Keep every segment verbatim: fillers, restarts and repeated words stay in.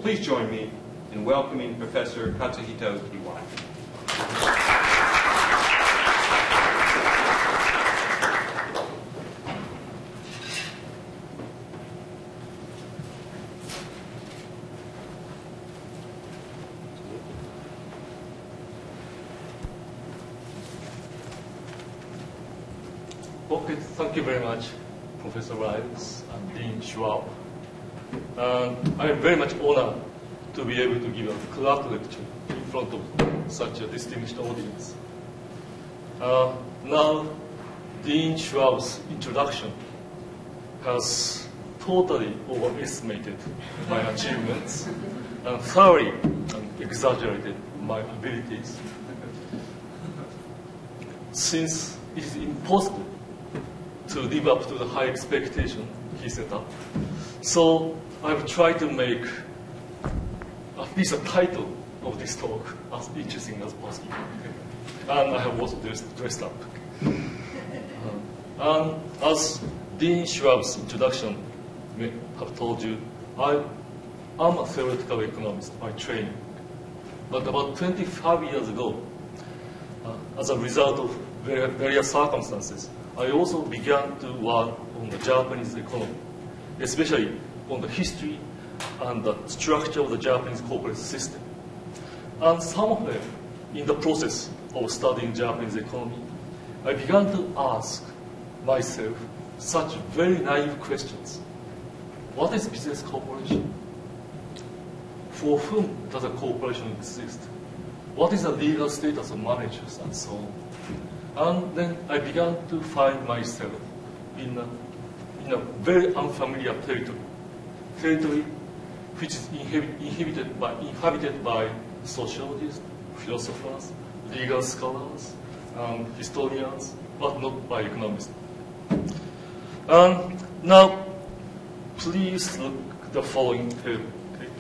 please join me in welcoming Professor Katsuhito Iwai. Okay, thank you very much, Professor Riles and Dean Schwab. Um, I am very much honored to be able to give a Clark lecture in front of such a distinguished audience. Uh, now, Dean Schwab's introduction has totally overestimated my achievements and thoroughly exaggerated my abilities. Since it is impossible to live up to the high expectation he set up, so I've tried to make at least a title of this talk as interesting as possible. And I have also dressed, dressed up. Uh, and as Dean Schwab's introduction may have told you, I am a theoretical economist by training. But about twenty-five years ago, uh, as a result of various circumstances, I also began to work on the Japanese economy, especially on the history and the structure of the Japanese corporate system. And some of them, in the process of studying Japanese economy, I began to ask myself such very naive questions. What is business corporation? For whom does a corporation exist? What is the legal status of managers, and so on? And then I began to find myself in a, in a very unfamiliar territory, territory which is inhabit, inhabited, by, inhabited by sociologists, philosophers, legal scholars, um, historians, but not by economists. Um, now, please look at the following table. Okay?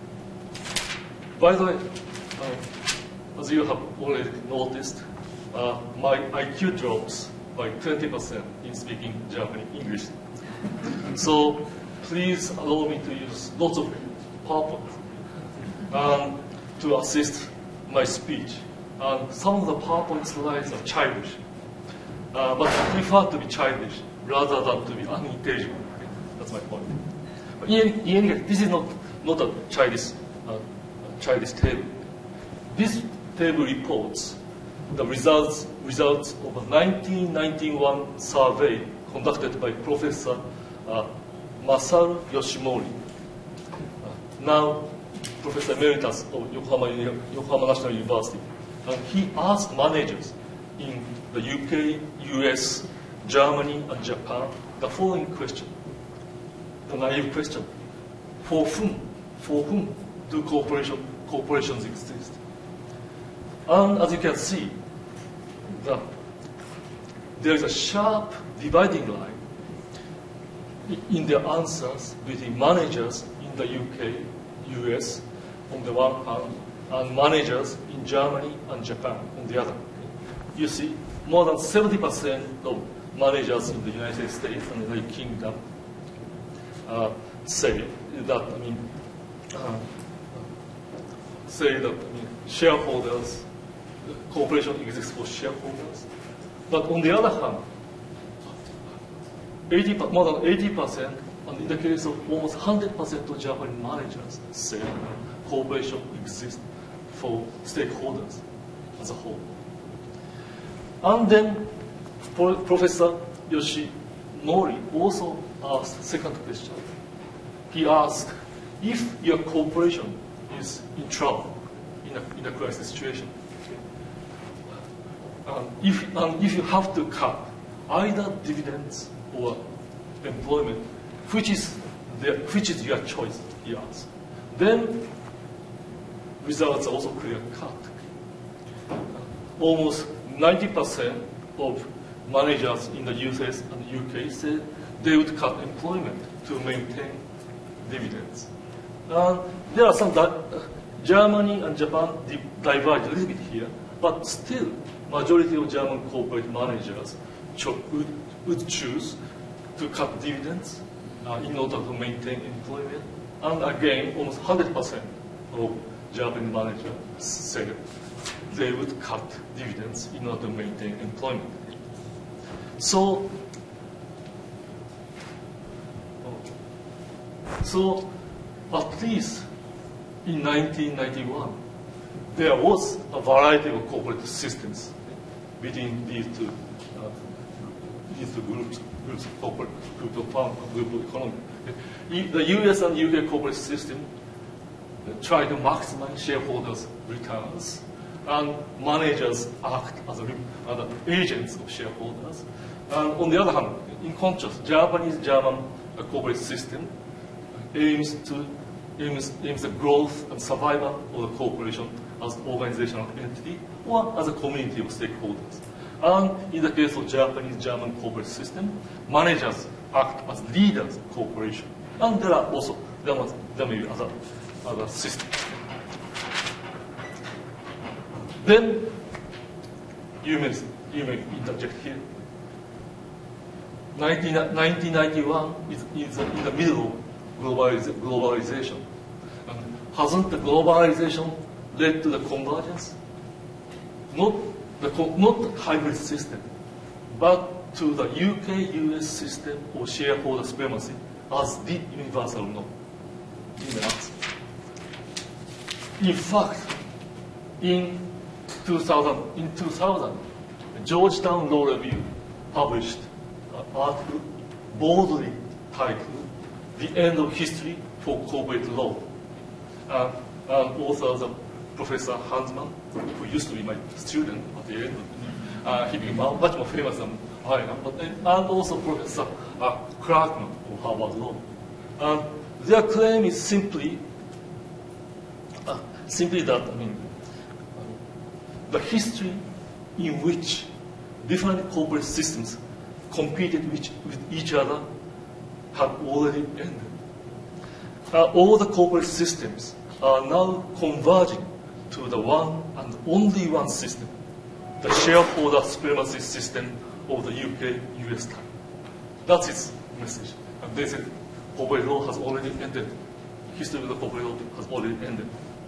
By the way, um, as you have already noticed, uh, my I Q drops by twenty percent in speaking Japanese English. So please allow me to use lots of PowerPoint um, to assist my speech. And some of the PowerPoint slides are childish, uh, but I prefer to be childish rather than to be unintelligible. Okay? That's my point. But in, in any case, this is not, not a childish, uh, childish table. This table reports the results, results of a nineteen ninety-one survey conducted by Professor uh, Masaru Yoshimori, uh, now Professor Emeritus of Yokohama, Yokohama National University. And he asked managers in the U K, U S, Germany, and Japan the following question, the naive question: for whom, for whom do corporation, corporations exist? And as you can see, the, there is a sharp dividing line in the answers between managers in the U K, U S on the one hand, and managers in Germany and Japan on the other. You see, more than seventy percent of managers in the United States and the United Kingdom uh, say that, I mean, uh, say that, I mean, shareholders, corporation exists for shareholders. But on the other hand, eighty, more than eighty percent, and in the case of almost one hundred percent of Japanese managers say corporation exists for stakeholders as a whole. And then Professor Yoshimori also asked the second question. He asked, if your corporation is in trouble, in a, in a crisis situation, um, if, um, if you have to cut either dividends or employment, which is, the, which is your choice, he asked, then results are also clear-cut. Almost ninety percent of managers in the U S and the U K said they would cut employment to maintain dividends. Uh, there are some, uh, Germany and Japan diverge a little bit here, but still, majority of German corporate managers would, would choose to cut dividends uh, in order to maintain employment And again, almost one hundred percent of Japanese managers said they would cut dividends in order to maintain employment. So, so at least in nineteen ninety-one, there was a variety of corporate systems between these two, uh, these two groups, groups of corporate, group of farm, group of economy. The U S and U K corporate system try to maximize shareholders' returns, and managers act as, a, as agents of shareholders. And on the other hand, in contrast, Japanese-German corporate system aims to aims, aims the growth and survival of the corporation as an organizational entity or as a community of stakeholders. And in the case of Japanese-German corporate system, managers act as leaders of corporation. And there are also, there, must, there may be other, other systems. Then, you may, you may interject here. nineteen ninety-one is, is in the middle of globaliz globalization. And hasn't the globalization led to the convergence? Not the, not the hybrid system, but to the U K U S system of shareholder supremacy as the universal norm in the answer. In fact, in two thousand, in two thousand, Georgetown Law Review published an article boldly titled "The End of History for Corporate Law." Uh, and author, Professor Hansman, who used to be my student at the end, uh, he became much more famous than I am, but, and also Professor uh, Clarkman of Harvard Law. And their claim is simply, uh, simply that, I mean, the history in which different corporate systems competed with, with each other had already ended. Uh, all the corporate systems are now converging to the one and only one system, the shareholder supremacy system of the U K U S type. That's its message. And they said corporate law has already ended. History of the corporate law has already ended.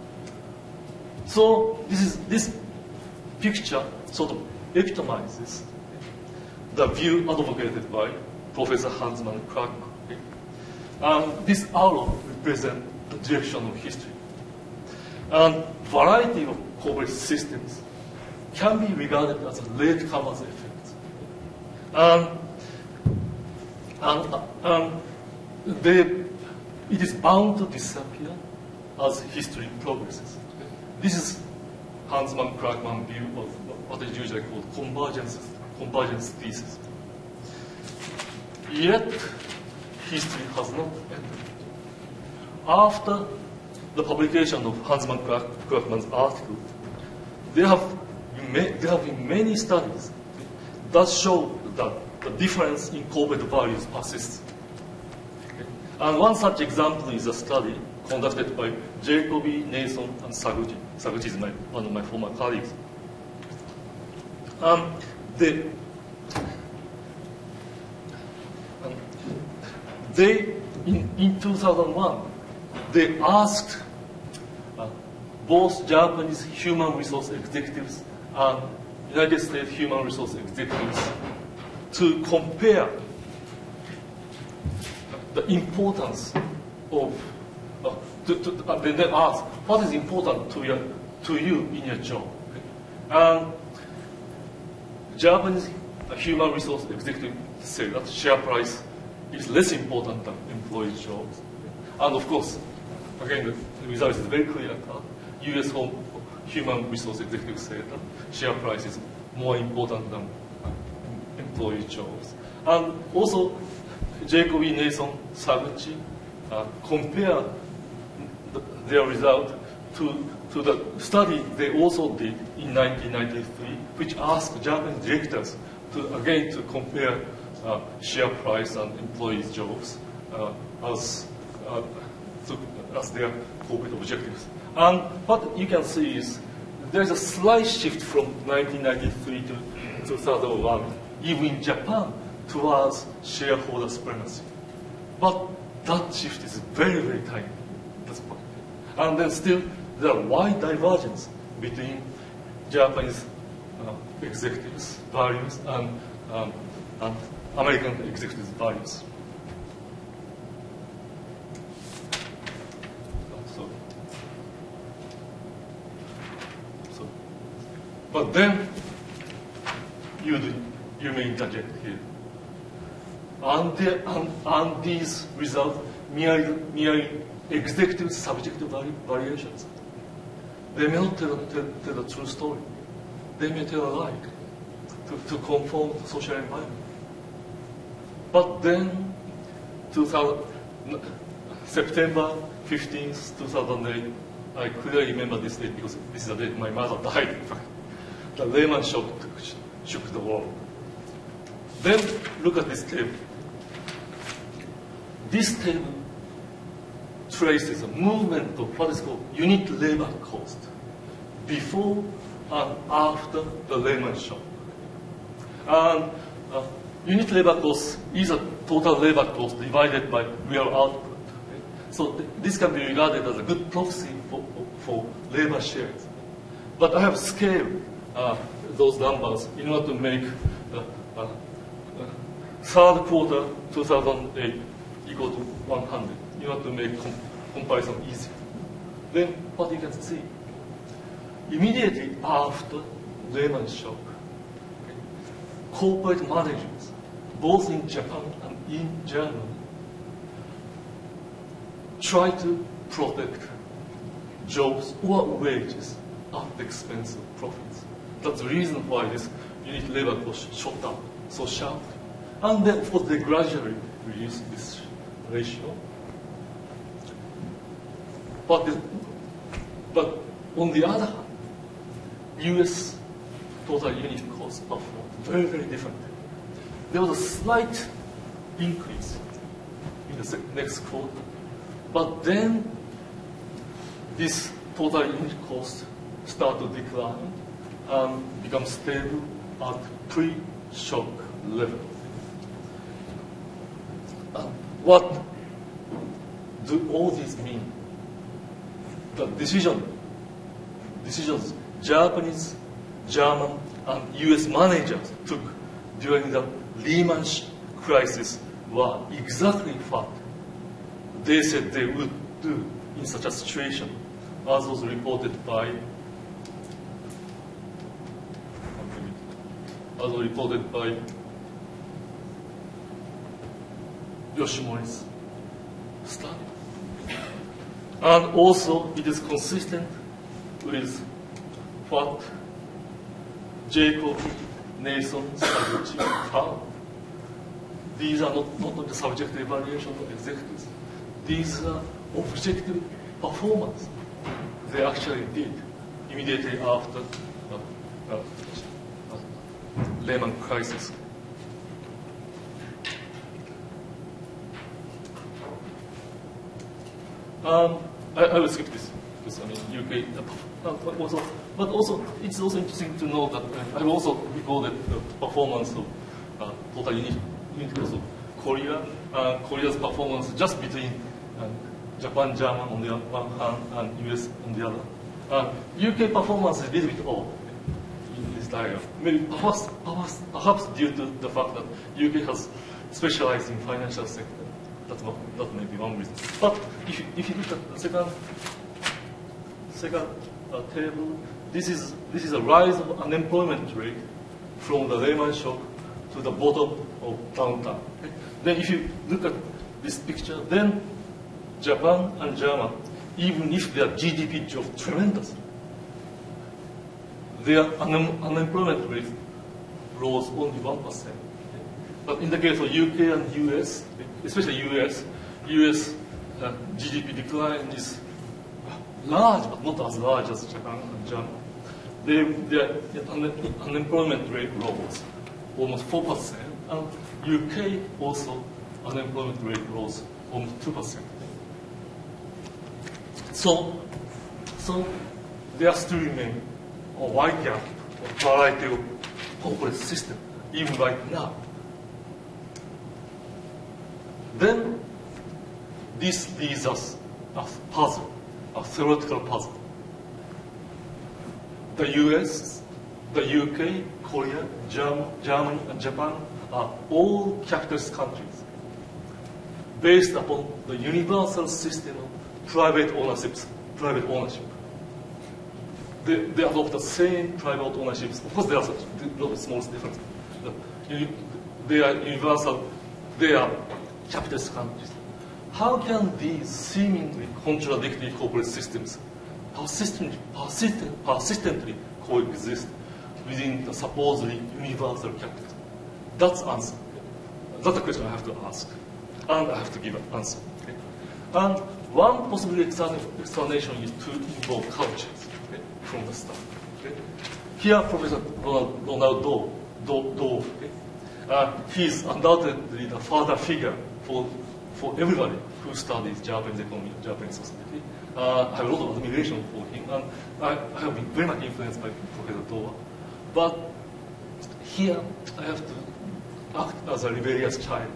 So this is this picture sort of epitomizes the view advocated by Professor Hansman and Clarkman. Okay? And this arrow represents the direction of history. And variety of corporate systems can be regarded as a latecomers effect. And, and, and they, it is bound to disappear as history progresses. This is Hansman-Clarkman view of what is usually called convergence, convergence thesis. Yet, history has not ended. After the publication of Hansman-Clarkman's article, there have, been, there have been many studies that show that the difference in corporate values persists. Okay? And one such example is a study conducted by Jacoby, Nason, and Saguchi. Saguchi is my, one of my former colleagues. Um, they, um, they in, in two thousand one, they asked uh, both Japanese human resource executives and United States human resource executives to compare the importance of, uh, to, to, uh, they then asked, what is important to, your, to you in your job? Okay? And Japanese human resource executives say that share price is less important than employee jobs. And of course, again, the result is very clear that U S home human resource executives say that share price is more important than employee jobs. And also, Jacoby, Nason, Saguchi uh, compare the, their result to, to the study they also did in nineteen ninety-three, which asked Japanese directors to, again, to compare uh, share price and employee jobs uh, as, uh, to, as their corporate objectives. And what you can see is there's a slight shift from nineteen ninety-three to two thousand one, even in Japan, towards shareholder supremacy. But that shift is very, very tiny. That's point. And then still, there are wide divergence between Japanese uh, executives' values and, um, and American executives' values. So, so, but then you do, you may interject here. And, the, and, and these results merely, merely executive subjective vari variations. They may not tell, tell, tell the true story. They may tell a lie to, to conform to social environment. But then, two thousand, September fifteenth, two thousand eight, I clearly remember this date because this is the date my mother died, in fact. The Lehman shock took, shook the world. Then, look at this table. This table traces a movement of what is called unit labor cost before and after the Lehman shock. And uh, unit labor cost is a total labor cost divided by real output. Okay? So th this can be regarded as a good proxy for, for, for labor shares. But I have scaled uh, those numbers in order to make uh, uh, uh, third quarter two thousand eight equal to one hundred, in order to make com comparison easier. Then what you can see, immediately after Lehman shock, okay, corporate managers, both in Japan and in Germany, try to protect jobs or wages at the expense of profits. That's the reason why this unit labor cost shot up so sharply. And then, of course, they gradually reduce this ratio. But, the, but on the other hand, U S total unit cost performed very, very differently. There was a slight increase in the next quarter, but then this total unit cost started to decline and become stable at pre-shock level. And what do all these mean? The decision, decisions Japanese, German, and U S managers took during the Lehman crisis were exactly what they said they would do in such a situation, as was reported by, as was reported by Yoshimori's study. And also, it is consistent with what Jacob, Nason, Saguchi found. These are not, not only subjective evaluation of executives. These are objective performance they actually did immediately after uh, uh, uh, Lehman crisis. Um, I, I will skip this because I mean U K. Uh, but, also, but also, it's also interesting to know that uh, I've also recorded the performance of uh, total unit, unit cost of Korea, uh, Korea's performance just between uh, Japan, German on the one hand, and U S on the other. Uh, U K performance is a little bit odd in this diagram. Maybe perhaps, perhaps, perhaps due to the fact that U K has specialized in financial sector. That's not, that may be one reason. But if you, if you look at the second, second uh, table, this is, this is a rise of unemployment rate from the Lehman shock to the bottom of downturn. Okay? Then if you look at this picture, then Japan and Germany, even if their G D P dropped tremendously, their un unemployment rate rose only one percent. Okay? But in the case of U K and U S, especially U S, U S uh, G D P decline is large, but not as large as Japan and Germany. They, their un unemployment rate rose almost four percent, and U K also unemployment rate rose almost two percent. So, so there still remain a wide gap, a variety of corporate system, even right now. Then, this leads us a puzzle, a theoretical puzzle. The U S, the U K, Korea, Germ- Germany, and Japan are all capitalist countries based upon the universal system of private ownership. Private ownership. They, they adopt the same private ownerships. Of course, there are such a lot of small differences. They are universal. They are capitalist countries. How can these seemingly contradictory corporate systems persistently, persistent, persistently coexist within the supposedly universal capitalism? That's answer. That's the question I have to ask, and I have to give an answer. Okay? And one possible explanation is to involve cultures, okay, from the start. Okay? Here, Professor Ronald Doe, Doe, Doe okay? uh, he is undoubtedly the father figure for for everybody who studies Japanese economy, Japanese society. Uh, I have a lot of admiration for him, and I, I have been very much influenced by Professor Doe. But here, I have to act as a rebellious child.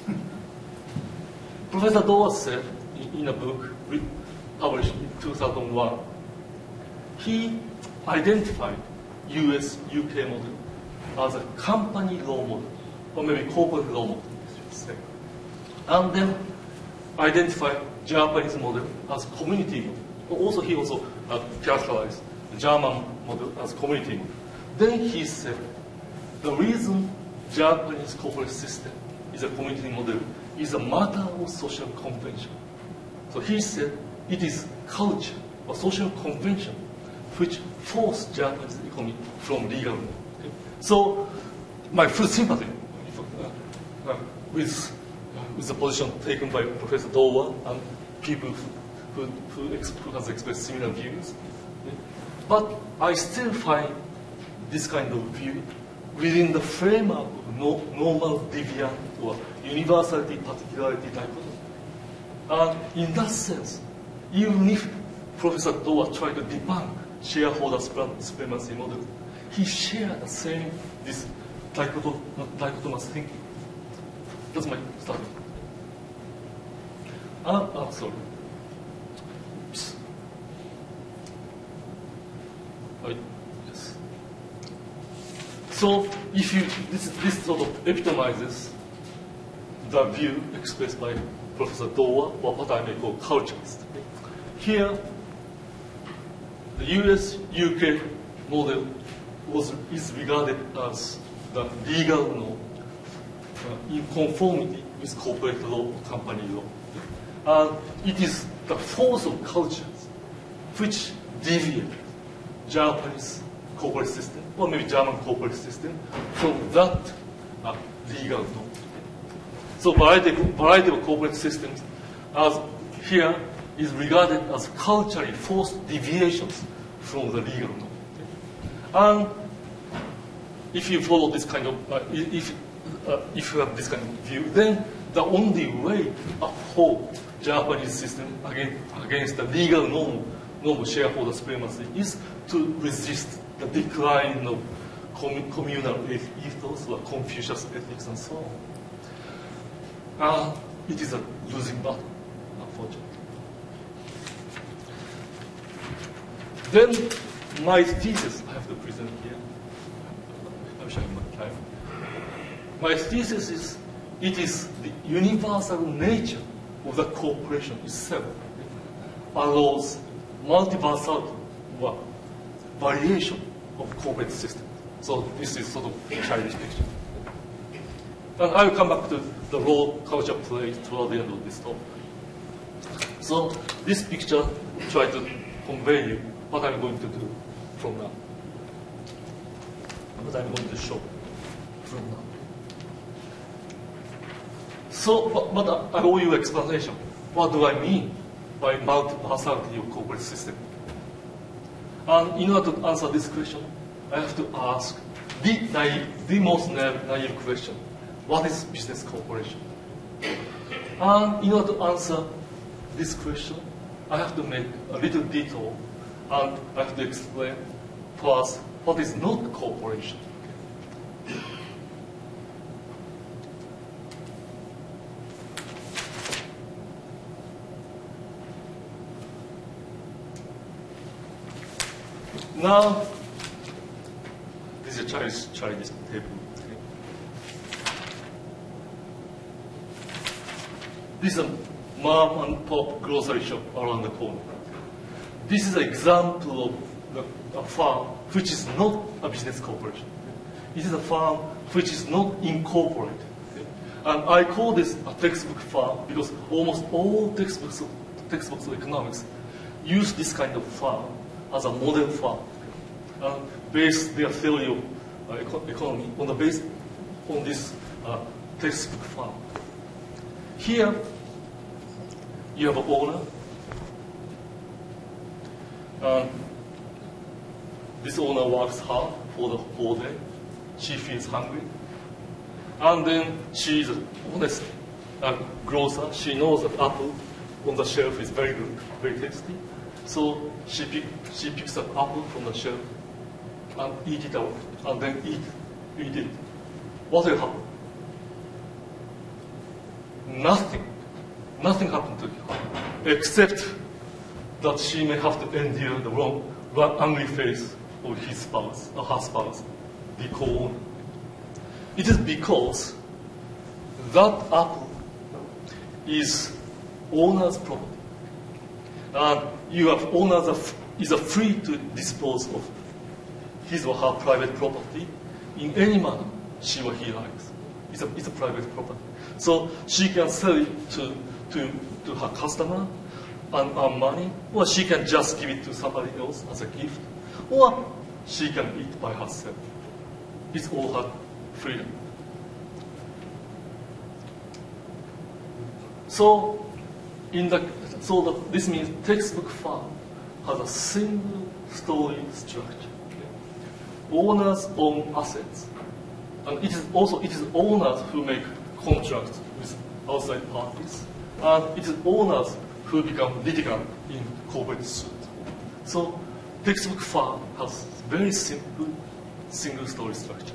Professor Doe said in, in a book published in two thousand one, he identified U S U K model as a company law model, or maybe corporate law model, I should say. And then identified Japanese model as community model. Also, he also uh, characterized the German model as community model. Then he said, the reason Japanese corporate system is a community model is a matter of social convention. So he said, it is culture or social convention which forced Japanese economy from legal law. Okay? So my full sympathy uh, uh, with with the position taken by Professor Doe and people who, who, who, ex who has expressed similar views. Okay? But I still find this kind of view within the framework of no, normal deviant or universality particularity dichotomy. And in that sense, even if Professor Doe tried to debunk shareholder supremacy model, he shared the same this dichotom dichotomous thinking. That's my starting. Ah, ah, sorry. Oops. Right. Yes. So, if you this this sort of epitomizes the view expressed by Professor Doe, or what I may call culturist. Here, the U S U K model was is regarded as the legal norm uh, in conformity with corporate law or company law. And it is the force of cultures which deviate Japanese corporate system, or maybe German corporate system, from that uh, legal norm. So variety, variety of corporate systems, as here, is regarded as culturally forced deviations from the legal norm. And if you follow this kind of, uh, if, uh, if you have this kind of view, then the only way to uphold Japanese system against, against the legal norm, norm of shareholder supremacy is to resist the decline of com communal ethos or Confucius ethics and so on. Uh, it is a losing battle, unfortunately. Then my thesis I have to present here. I'm showing my time. My thesis is it is the universal nature of the corporation itself allows multiversal or variation of corporate systems. So this is sort of a childish picture. And I will come back to the role culture plays toward the end of this talk. So this picture tries to convey you what I'm going to do from now. What I'm going to show from now. So, but, but I owe you an explanation. What do I mean by multiversality of corporate system? And in order to answer this question, I have to ask the, naive, the most naive question. What is business corporation? And in order to answer this question, I have to make a little detour, and I have to explain first what is not corporation. Now, this is a Chinese, Chinese table. This is a mom and pop grocery shop around the corner. This is an example of the, a farm which is not a business corporation. It is a farm which is not incorporated. And I call this a textbook farm because almost all textbooks of, textbooks of economics use this kind of farm as a model farm and base their theory of uh, eco economy on the base on this uh, textbook farm. Here, you have an owner. And this owner works hard for the whole day. She feels hungry. And then she is honest uh, grocer. She knows that apple on the shelf is very good, very tasty. So she, pick, she picks up apple from the shelf and eat it out, and then eat, eat it. What will happen? Nothing. Nothing happened to her, except that she may have to endure the wrong, wrong angry face of his spouse, or her spouse, the co-owner. It is because that apple is owner's property. And you have owners of, is free to dispose of his or her private property in any manner she or he likes. It's a, it's a private property. So she can sell it to, to, to her customer and earn money, or she can just give it to somebody else as a gift, or she can eat by herself. It's all her freedom. So, in the, so the, this means textbook farm has a single story structure. Owners own assets, and it is also it is owners who make contracts with outside parties, and it is owners who become litigant in corporate suit. So, textbook farm has very simple single story structure.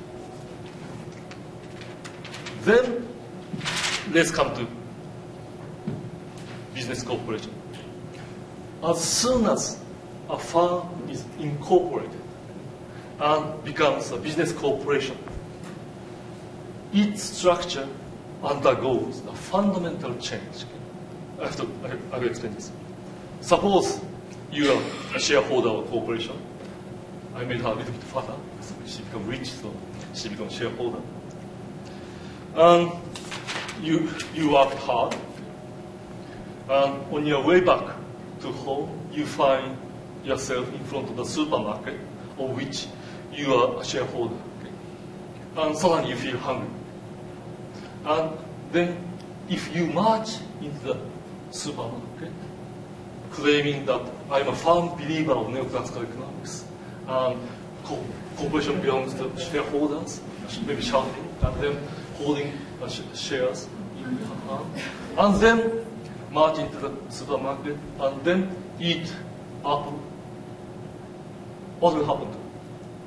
Then, let's come to business corporation. As soon as a firm is incorporated and becomes a business corporation, its structure undergoes a fundamental change. I have to, I will explain this. Suppose you are a shareholder of a corporation. I made her a little bit fatter, so she becomes rich, so she becomes shareholder. And you, you worked hard. And on your way back to home, you find yourself in front of the supermarket of which you are a shareholder. Okay? And suddenly you feel hungry. And then if you march into the supermarket, claiming that I'm a firm believer of neoclassical economics, and co corporation belongs to shareholders, maybe shouting, and then holding uh, sh shares in your hand, and then march into the supermarket, and then eat apple, what will happen to you?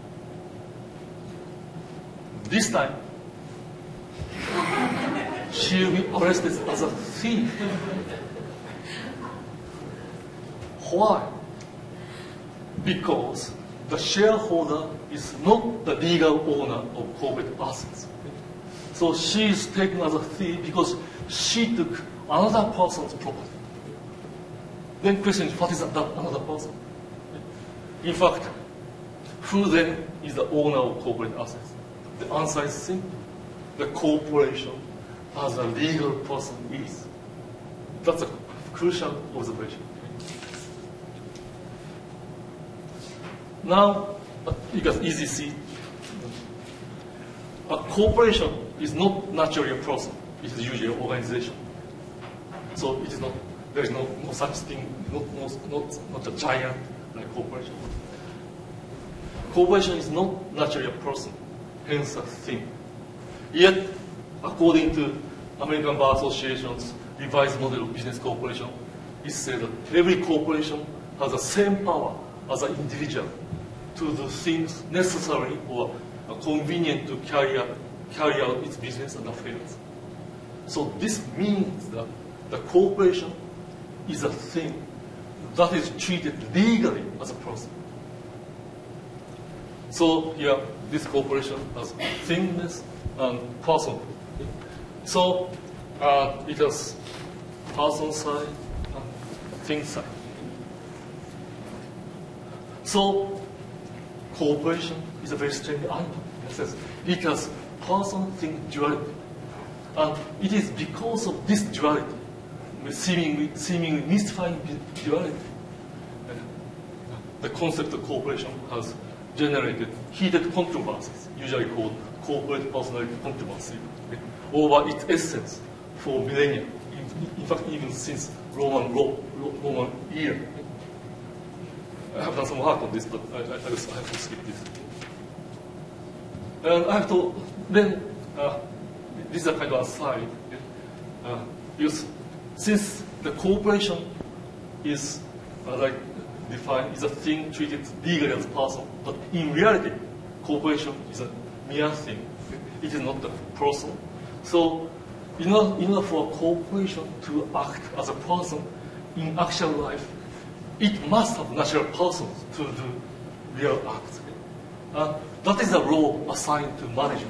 This time, she will be arrested as a thief. Why? Because the shareholder is not the legal owner of corporate assets. So she is taken as a thief because she took another person's property. Then question is, what is that another person? In fact, who then is the owner of corporate assets? The answer is simple. The corporation as a legal person is. That's a crucial observation. Now, you can easily see, a corporation is not naturally a person. It is usually an organization. So it is not, there is no, no such thing, not, not, not, not a giant like corporation. Corporation is not naturally a person, hence a thing. Yet, according to American Bar Association's revised model of business corporation, it says that every corporation has the same power as an individual to do things necessary or convenient to carry out, carry out its business and affairs. So this means that the corporation is a thing that is treated legally as a person. So here, this corporation has thingness and person. So uh, it has person side and thing side. So cooperation is a very strange animal. It says it has person-thing duality. And it is because of this duality, seemingly, seemingly mystifying duality, uh, the concept of cooperation has generated heated controversies, usually called corporate personality controversy, okay, over its essence for millennia. In, in fact, even since Roman, Ro, Ro, Roman era. I have done some work on this, but I, I, I just I have to skip this. And I have to then, uh, this is a kind of aside, uh, because since the cooperation is, as I defined, is a thing treated legally as a person, but in reality, cooperation is a mere thing. It is not the person. So, in order, in order for a corporation to act as a person in actual life, it must have natural persons to do real acts. And that is a role assigned to managers.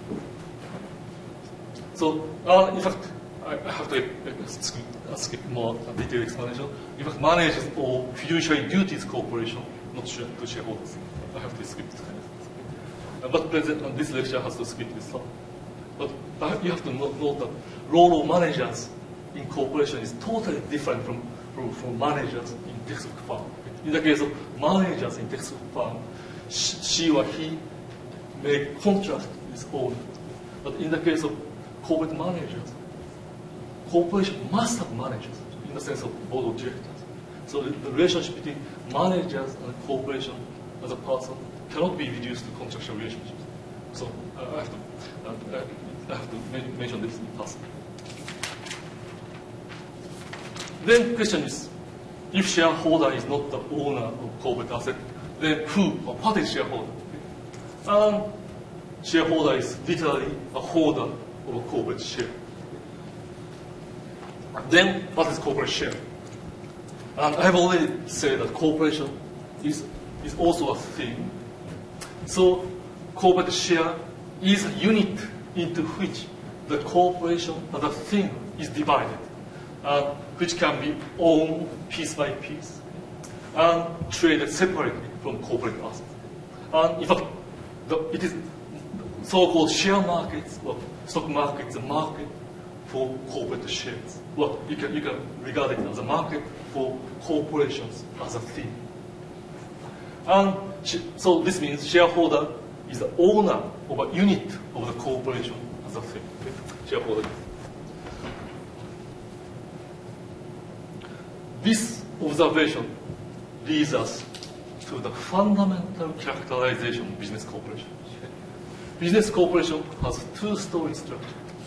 So, uh, in fact, I, I have to uh, skip, uh, skip more detailed explanation. In fact, managers or fiduciary duties corporation, not share, to shareholders. I have to skip this kind of thing. Uh, but present, uh, this lecture has to skip this stuff. But uh, you have to note, note that role of managers in corporation is totally different from, from, from managers in textbook firm. In the case of managers in textbook firm, she, she or he may contract with owner. But in the case of corporate managers, corporation must have managers in the sense of board of directors. So the, the relationship between managers and corporation as a person cannot be reduced to contractual relationships. So uh, I have to, uh, I have to men mention this in passing. Then the question is, if shareholder is not the owner of corporate asset, then who or what is shareholder? Um, shareholder is literally a holder of a corporate share. Then what is corporate share? And I have already said that corporation is, is also a thing. So corporate share is a unit into which the corporation as a thing is divided, and which can be owned piece by piece and traded separately from corporate assets. And in fact, the, it is so-called share markets or stock markets, a market for corporate shares. Well, you can, you can regard it as a market for corporations as a thing. And so this means shareholder is the owner of a unit of the corporation as a thing. Shareholder. This observation leads us to the fundamental characterization of business corporation. Business corporation has a two-story structure.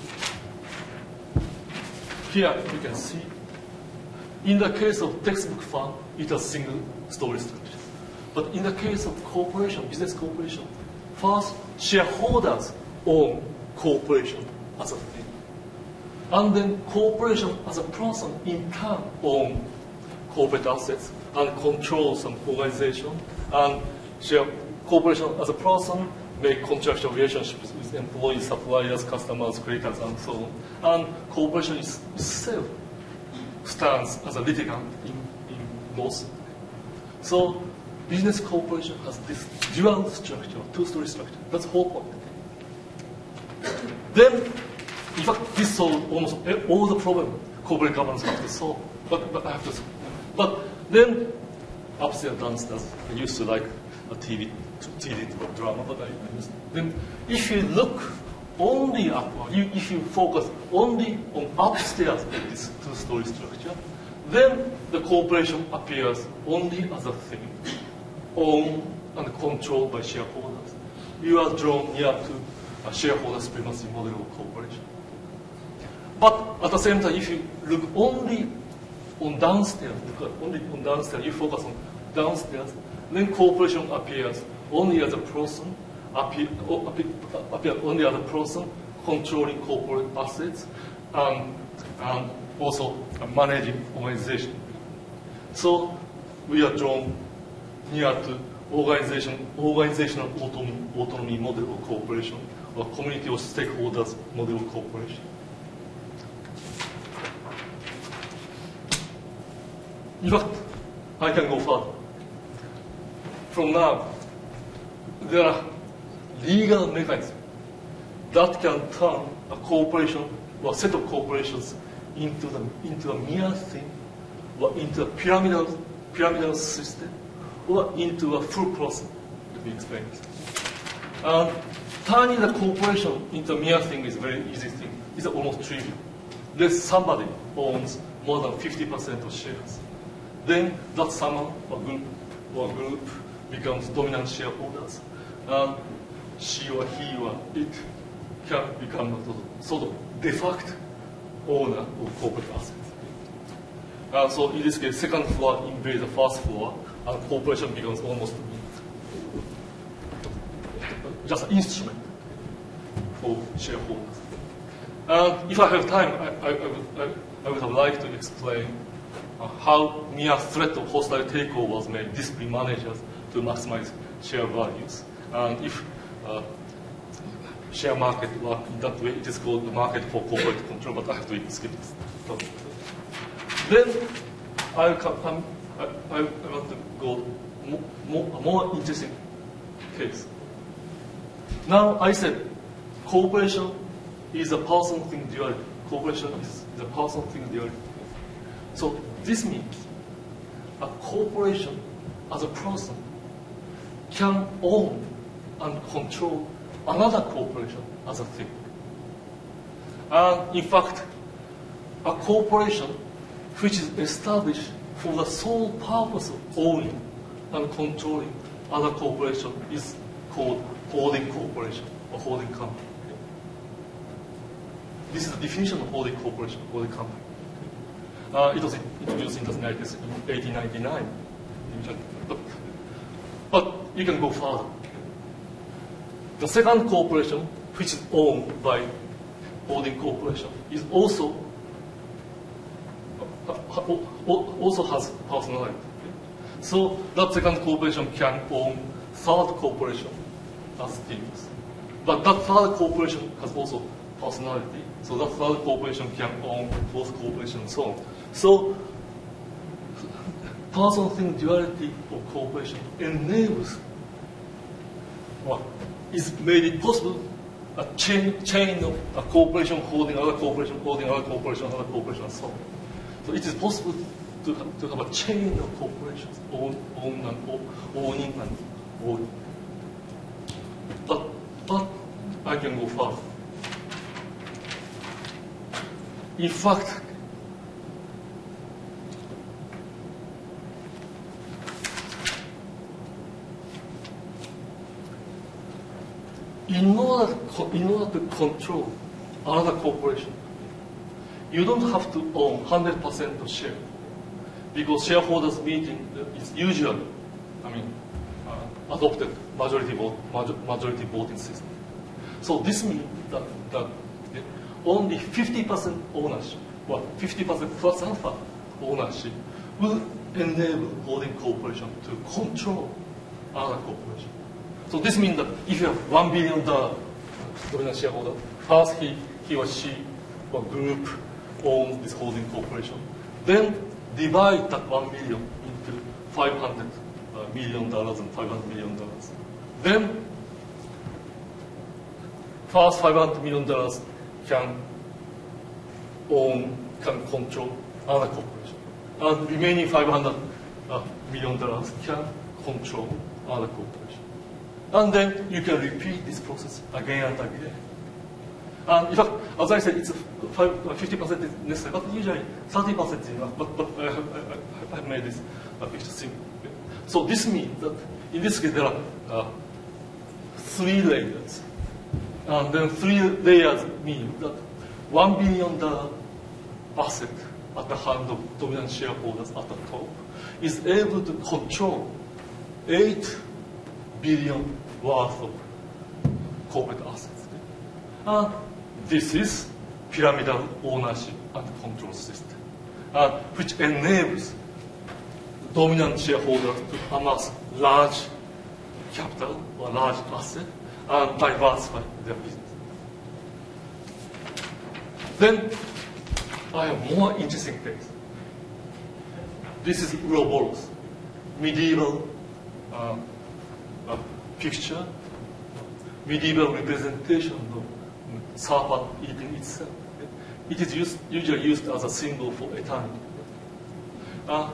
Here you can see, in the case of textbook firm, it has single-story structure. But in the case of corporation, business corporation, first shareholders own corporation as a thing. And then corporation as a person in turn own corporate assets and control some organization. And share corporation as a person make contractual relationships with employees, suppliers, customers, creditors, and so on. And corporation is, itself stands as a litigant in, in lawsuit. So business corporation has this dual structure, two-story structure. That's the whole point. Then, in fact, this solves almost all the problems corporate governance have to solve. But, but I have to. But then, upstairs, downstairs, I used to like a T V, T V drama, but I, I used. Then, if you look only upward, you, if you focus only on upstairs of this two-story structure, then the corporation appears only as a thing, owned and controlled by shareholders. You are drawn near to a shareholder supremacy model of corporation. But at the same time, if you look only on downstairs, look only on downstairs, you focus on downstairs, then corporation appears only as a person, appear, appear, appear only as a person controlling corporate assets, and, and also managing organization. So we are drawn near to organization, organizational autonomy, autonomy model of cooperation, or community or stakeholders model of cooperation. In fact, I can go further. From now, there are legal mechanisms that can turn a cooperation or a set of corporations into, the, into a mere thing, or into a pyramidal, pyramidal system, or into a full process. Let me explain this. And turning the corporation into a mere thing is a very easy thing. It's almost trivial. Let's somebody owns more than fifty percent of shares. Then that someone or group or group becomes dominant shareholders. And she or he or it can become a sort of de facto owner of corporate assets. Uh, so in this case, second floor invades the first floor, and corporation becomes almost just an instrument for shareholders. And if I have time, I, I, I, would, I, I would have liked to explain uh, how mere threat of hostile takeovers may discipline managers to maximize share values. And if uh, share market work in that way, it is called the market for corporate control, but I have to skip this. Then I, come, I, I want to go more, more, more interesting case. Now I said cooperation is a person-thing duality. Cooperation is the person-thing duality. So this means a corporation as a person can own and control another corporation as a thing. And in fact, a corporation which is established for the sole purpose of owning and controlling other corporation is called holding corporation or holding company. This is the definition of holding corporation, holding company. Uh, it was introduced in the United States in eighteen ninety-nine. But, but you can go further. The second corporation, which is owned by holding corporation, is also also has personality. So that second corporation can own third corporation as things. But that third corporation has also personality. So that third corporation can own fourth corporation and so on. So person-thing duality of cooperation enables what is made it possible a chain, chain of a corporation holding other corporation, holding other corporation, other corporation, and so on. So it is possible to have, to have a chain of corporations, own, own and own, owning and owning. But, but I can go further. In fact, in order, in order to control another corporation, you don't have to own one hundred percent of share, because shareholders meeting is usually, I mean, uh, adopted majority vote, major, majority voting system. So this means that, that only fifty percent ownership, well, fifty percent plus alpha ownership will enable holding corporation to control other corporation. So this means that if you have one billion dollar dominant shareholder, first he, he or she or group owns this holding corporation, then divide that one million into five hundred million dollars and five hundred million dollars. Then first five hundred million dollars can own, can control other corporation, and remaining five hundred million dollars can control other corporation. And then you can repeat this process again and again. And in fact, as I said, it's fifty percent is necessary, but usually thirty percent is enough. But, but I, have, I, I have made this uh, picture simple. So this means that in this case there are uh, three layers. And then three layers mean that one billion dollar asset at the hand of dominant shareholders at the top is able to control eight billion worth of corporate assets. And this is pyramidal ownership and control system, uh, which enables dominant shareholders to amass large capital or large asset and diversify their business. Then I have more interesting case. This is Ouroboros, medieval uh, uh, picture, medieval representation of serpent eating itself. It is used, usually used as a symbol for eternity. Uh,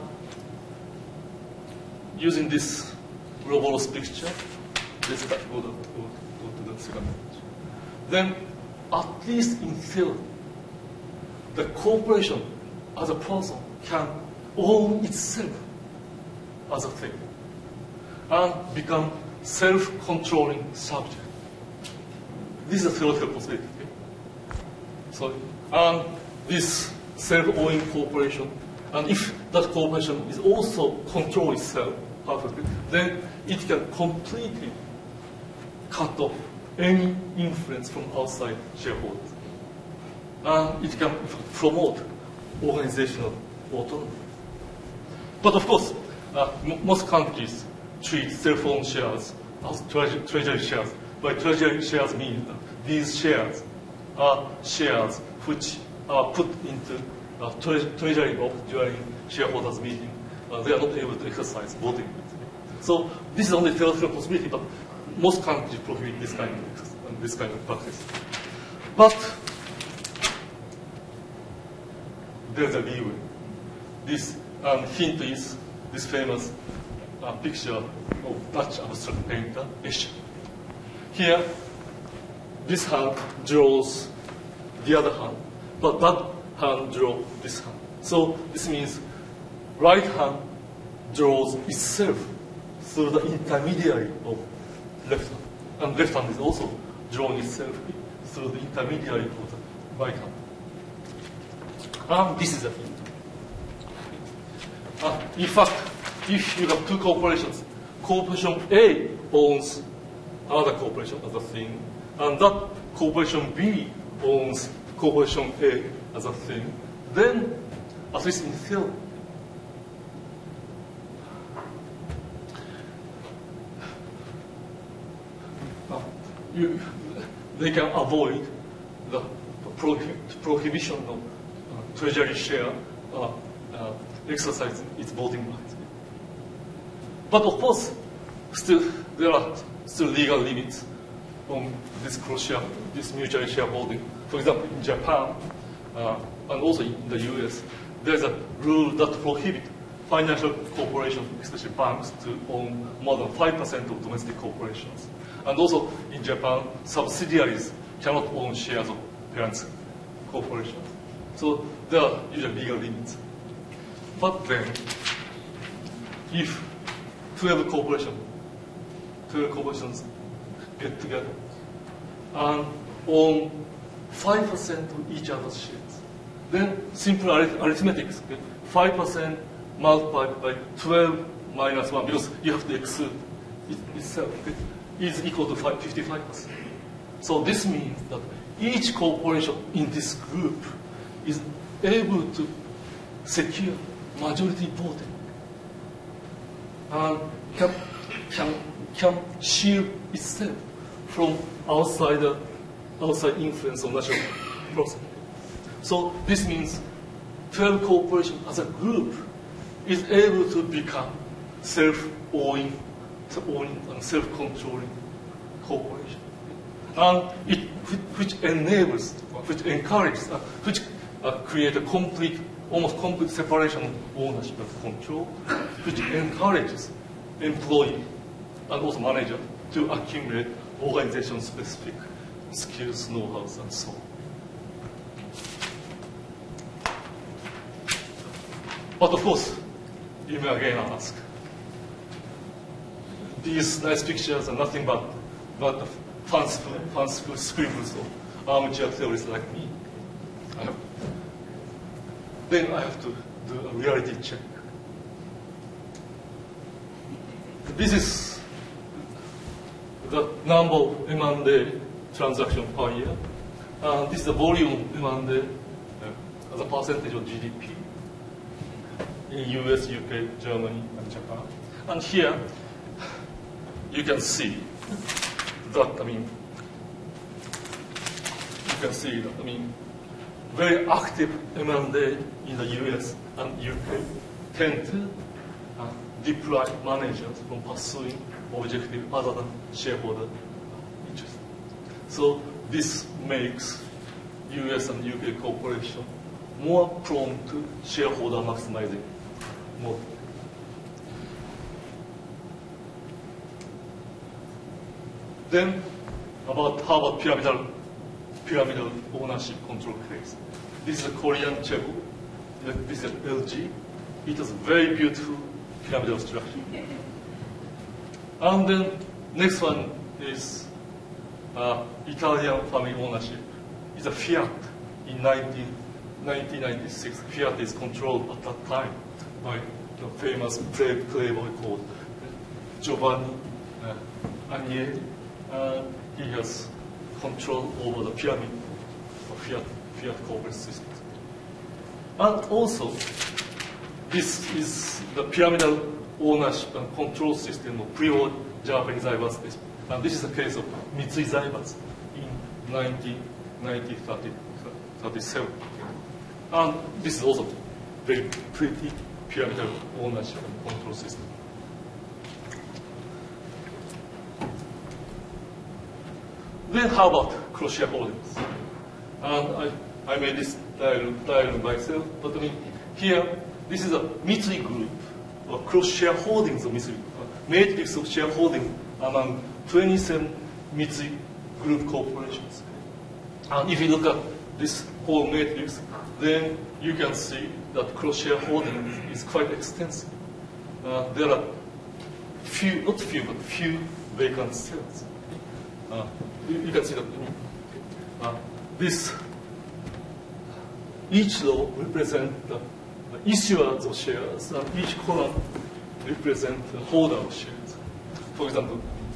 using this Ouroboros picture, let's go to, go, go to the second page. Then, at least in theory, the corporation as a person can own itself as a thing and become self-controlling subject. This is a theoretical possibility. So, and this self-owning corporation, and if that corporation is also control itself perfectly, then it can completely cut off any influence from outside shareholders. And it can promote organizational autonomy. But of course, uh, m most countries treat self-owned shares as treasury, treasury shares. By treasury shares mean that these shares are shares which are put into uh, tre treasury box during shareholders meeting. Uh, they are not able to exercise voting. So this is only theoretical possibility, but most countries prohibit this kind of this kind of practice. But there's a leeway. This um, hint is this famous uh, picture of Dutch abstract painter Escher. Here, this hand draws the other hand, but that hand draws this hand. So this means right hand draws itself through the intermediary of left hand, and left hand is also drawing itself through the intermediary of the right hand. And this is a hint. Uh, in fact, if you have two corporations, corporation A owns another corporation as a thing, and that corporation B owns corporation A as a thing, then, at least in theory, uh, you, they can avoid the prohib prohibition of uh, treasury share uh, uh, exercising its voting rights. But of course, still there are still legal limits on this cross-share, this mutual shareholding. For example, in Japan uh, and also in the U S, there's a rule that prohibits financial corporations, especially banks, to own more than five percent of domestic corporations. And also in Japan, subsidiaries cannot own shares of parent corporations. So there are usually legal limits. But then, if twelve corporations, twelve corporations get together and own five percent of each other's shares, then simple arithmetic, five percent multiplied by twelve minus one, because you have to exclude it itself, is equal to fifty-five percent. So this means that each corporation in this group is able to secure majority voting and can, can, can shield itself from outsider, outside influence on national process. So this means twelve corporations as a group is able to become self-owning, owning and self-controlling corporation. And it, which enables, which encourages, uh, which uh, create a complete, almost complete separation of ownership and control, which encourages employee and also manager to accumulate organization-specific skills, know-how, and so on. But of course, you may again ask, these nice pictures are nothing but, but fanciful, fanciful scribbles of armchair theorists like me. I have, then I have to do a reality check. This is the number of M and A transactions per year. Uh, this is the volume of M and A uh, as a percentage of G D P in U S, U K, Germany, and Japan. And here, you can see that, I mean, you can see that, I mean, very active M and A in the U S and U K tend to uh, deploy managers from pursuing objective other than shareholder interest. So this makes U S and U K corporation more prone to shareholder maximizing model. Then about Harvard pyramidal pyramidal ownership control case. This is a Korean chaebol. This is L G. It has a very beautiful pyramidal structure. And then next one is uh, Italian family ownership. It's a Fiat in nineteen ninety-six. Fiat is controlled at that time by the famous play, playboy called Giovanni uh, Agnelli. Uh, he has control over the pyramid of Fiat, Fiat corporate system. And also, this is the pyramidal ownership and control system of pre-war Japanese Zaibatsu. And this is the case of Mitsui Zaibatsu in nineteen thirty-seven. And this is also very pretty pyramidal ownership and control system. Then how about cross-shareholdings? And I, I made this diagram, diagram myself, but I mean, here, this is a Mitsui group, or cross-shareholdings of Mitsui, a matrix of shareholding among twenty-seven Mitsui group corporations. And if you look at this whole matrix, then you can see that cross-shareholding is quite extensive. Uh, there are few, not few, but few vacant cells. Uh, you, you can see that uh, this, each row represents the, the issuers of shares, and each column represents the holder of shares. For example,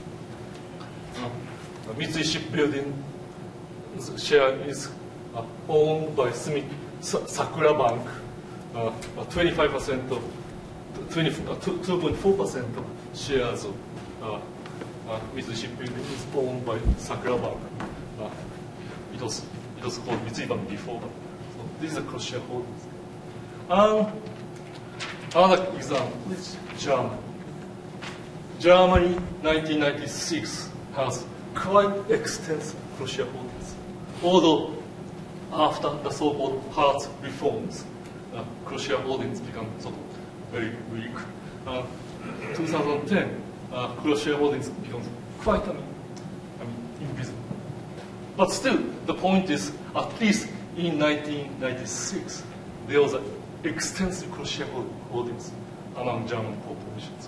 uh, Mitsui Shipbuilding share is uh, owned by Sumi, Sakura Bank. Uh, twenty-five percent of, two point four percent of shares of uh, Uh, Mitsui Shipbuilding is owned by Sakura Bank. Uh, it was it was called Mitsui Bank before. So this is a cross shareholding. And another example is Germany. Germany, nineteen ninety-six, has quite extensive cross shareholdings. Although after the so-called Hartz reforms, uh, cross shareholdings become sort of very weak. Uh, twenty ten. Uh, cross shareholdings becomes quite I mean, I mean, invisible. But still, the point is, at least in nineteen ninety-six, there was an extensive cross shareholdings among German corporations.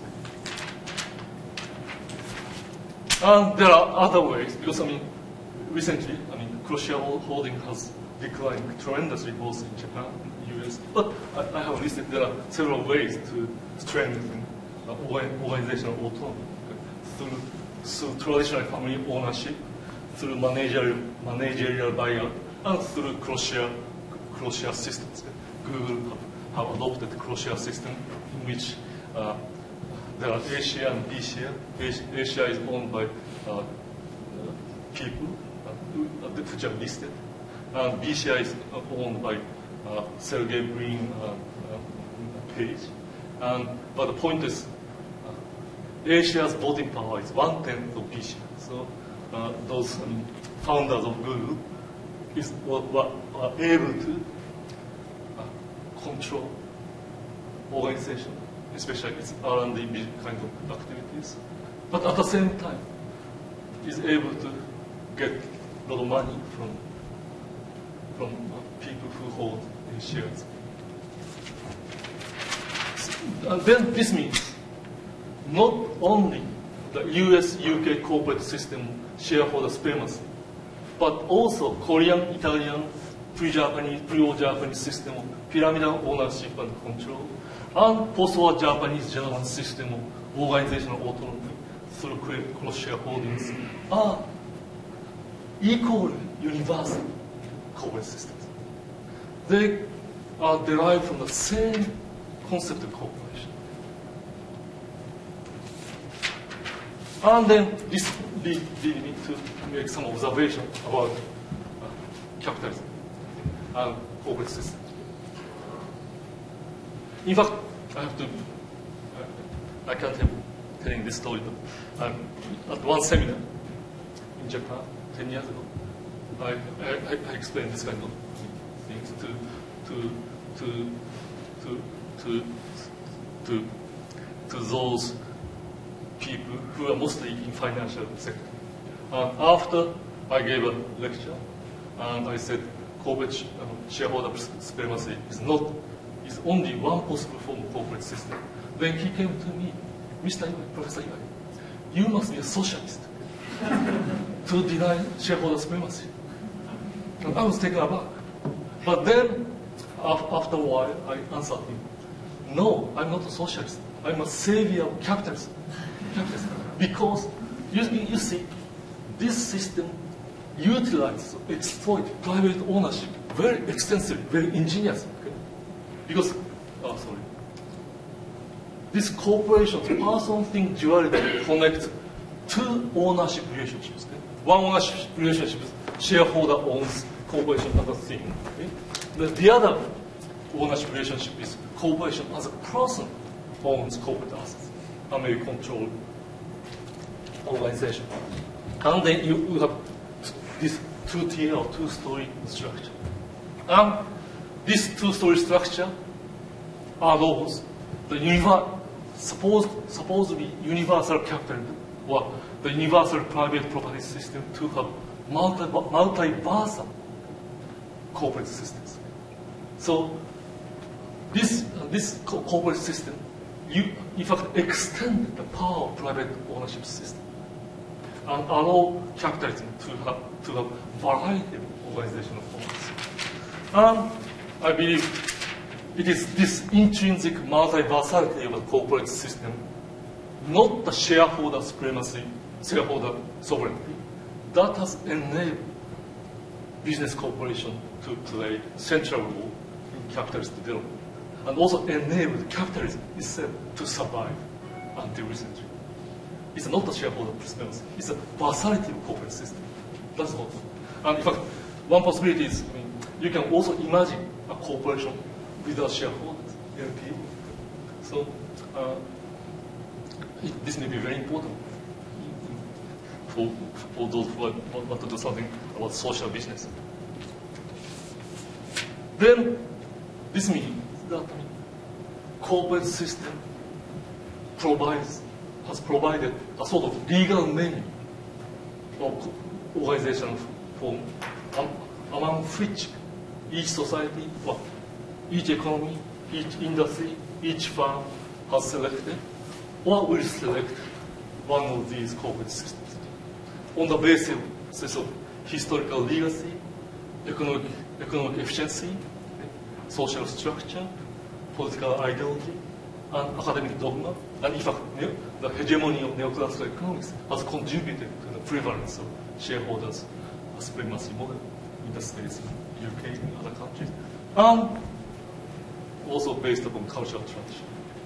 And there are other ways, because I mean, recently, I mean, cross shareholding has declined tremendously both in Japan and the U S. But I, I have listed there are several ways to strengthen Uh, organizational autonomy through, through traditional family ownership, through managerial, managerial buyout, and through cross-share, cross-share systems. Google have, have adopted cross-share system in which uh, there are A share and B share. A share is owned by uh, people uh, which are listed, and B share is owned by uh, Sergey Brin uh, uh, page. And, but the point is, A share's voting power is one tenth of B share. So uh, those um, founders of Google is, were, were, were able to uh, control organization, especially its R and D kind of activities. But at the same time, is able to get a lot of money from from uh, people who hold A shares. And then this means not only the U S U K corporate system shareholder supremacy, but also Korean, Italian, pre-Japanese, pre-war Japanese system of pyramidal ownership and control, and post-war Japanese German system of organizational autonomy through cross-shareholdings are equally universal corporate systems. They are derived from the same concept of corporation. And then this lead, lead me to make some observation about uh, capitalism and corporate system. In fact, I have to, uh, I can't help telling this story, but um, at one seminar in Japan ten years ago, I, I, I explained this kind of things to, to, to, to, to, to, to those people who are mostly in financial sector. And after I gave a lecture, and I said corporate um, shareholder supremacy is not, is only one possible form of corporate system. Then he came to me, Mister Iwai, Professor Iwai, you must be a socialist to deny shareholder supremacy. And I was taken aback. But then, after a while, I answered him, no, I'm not a socialist. I'm a savior of capitalism. capitalism. Because, you, you see, this system utilizes, exploits private ownership very extensively, very ingeniously. Okay? Because, oh, sorry. This corporation's person-thing duality connects two ownership relationships. Okay? One ownership relationship is shareholder owns corporation as a thing. Okay? The, the other ownership relationship is corporation as a person owns corporate assets and may control organization. And then you, you have this two-tier or two-story structure. And this two-story structure allows the univer- supposed, supposed to be universal capitalism or the universal private property system to have multi- multiversal corporate systems. So this, uh, this co- corporate system, you in fact extend the power of private ownership system and allow capitalism to have, to have variety of organizational forms. And I believe it is this intrinsic multiversality of the corporate system, not the shareholder supremacy, shareholder sovereignty, that has enabled business corporation to play central role in capitalist development, and also enabled capitalism itself to survive until recently. It's not a shareholder supremacy, it's a versatility of corporate system. That's what. And in fact, one possibility is, I mean, you can also imagine a corporation without shareholders, L P. So uh, it, this may be very important for, for those who want to do something about social business. Then this means that corporate system provides, has provided a sort of legal menu of organizational form, um, among which each society, well, each economy, each industry, each firm has selected or will select one of these corporate systems on the basis of historical legacy, economic, economic efficiency, social structure, political ideology, and academic dogma. And in fact, the hegemony of neoclassical economics has contributed to the prevalence of shareholders' supremacy model in the States, U K, and other countries, and also based upon cultural tradition.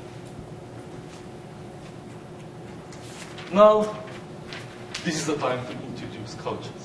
Now, this is the time to introduce cultures.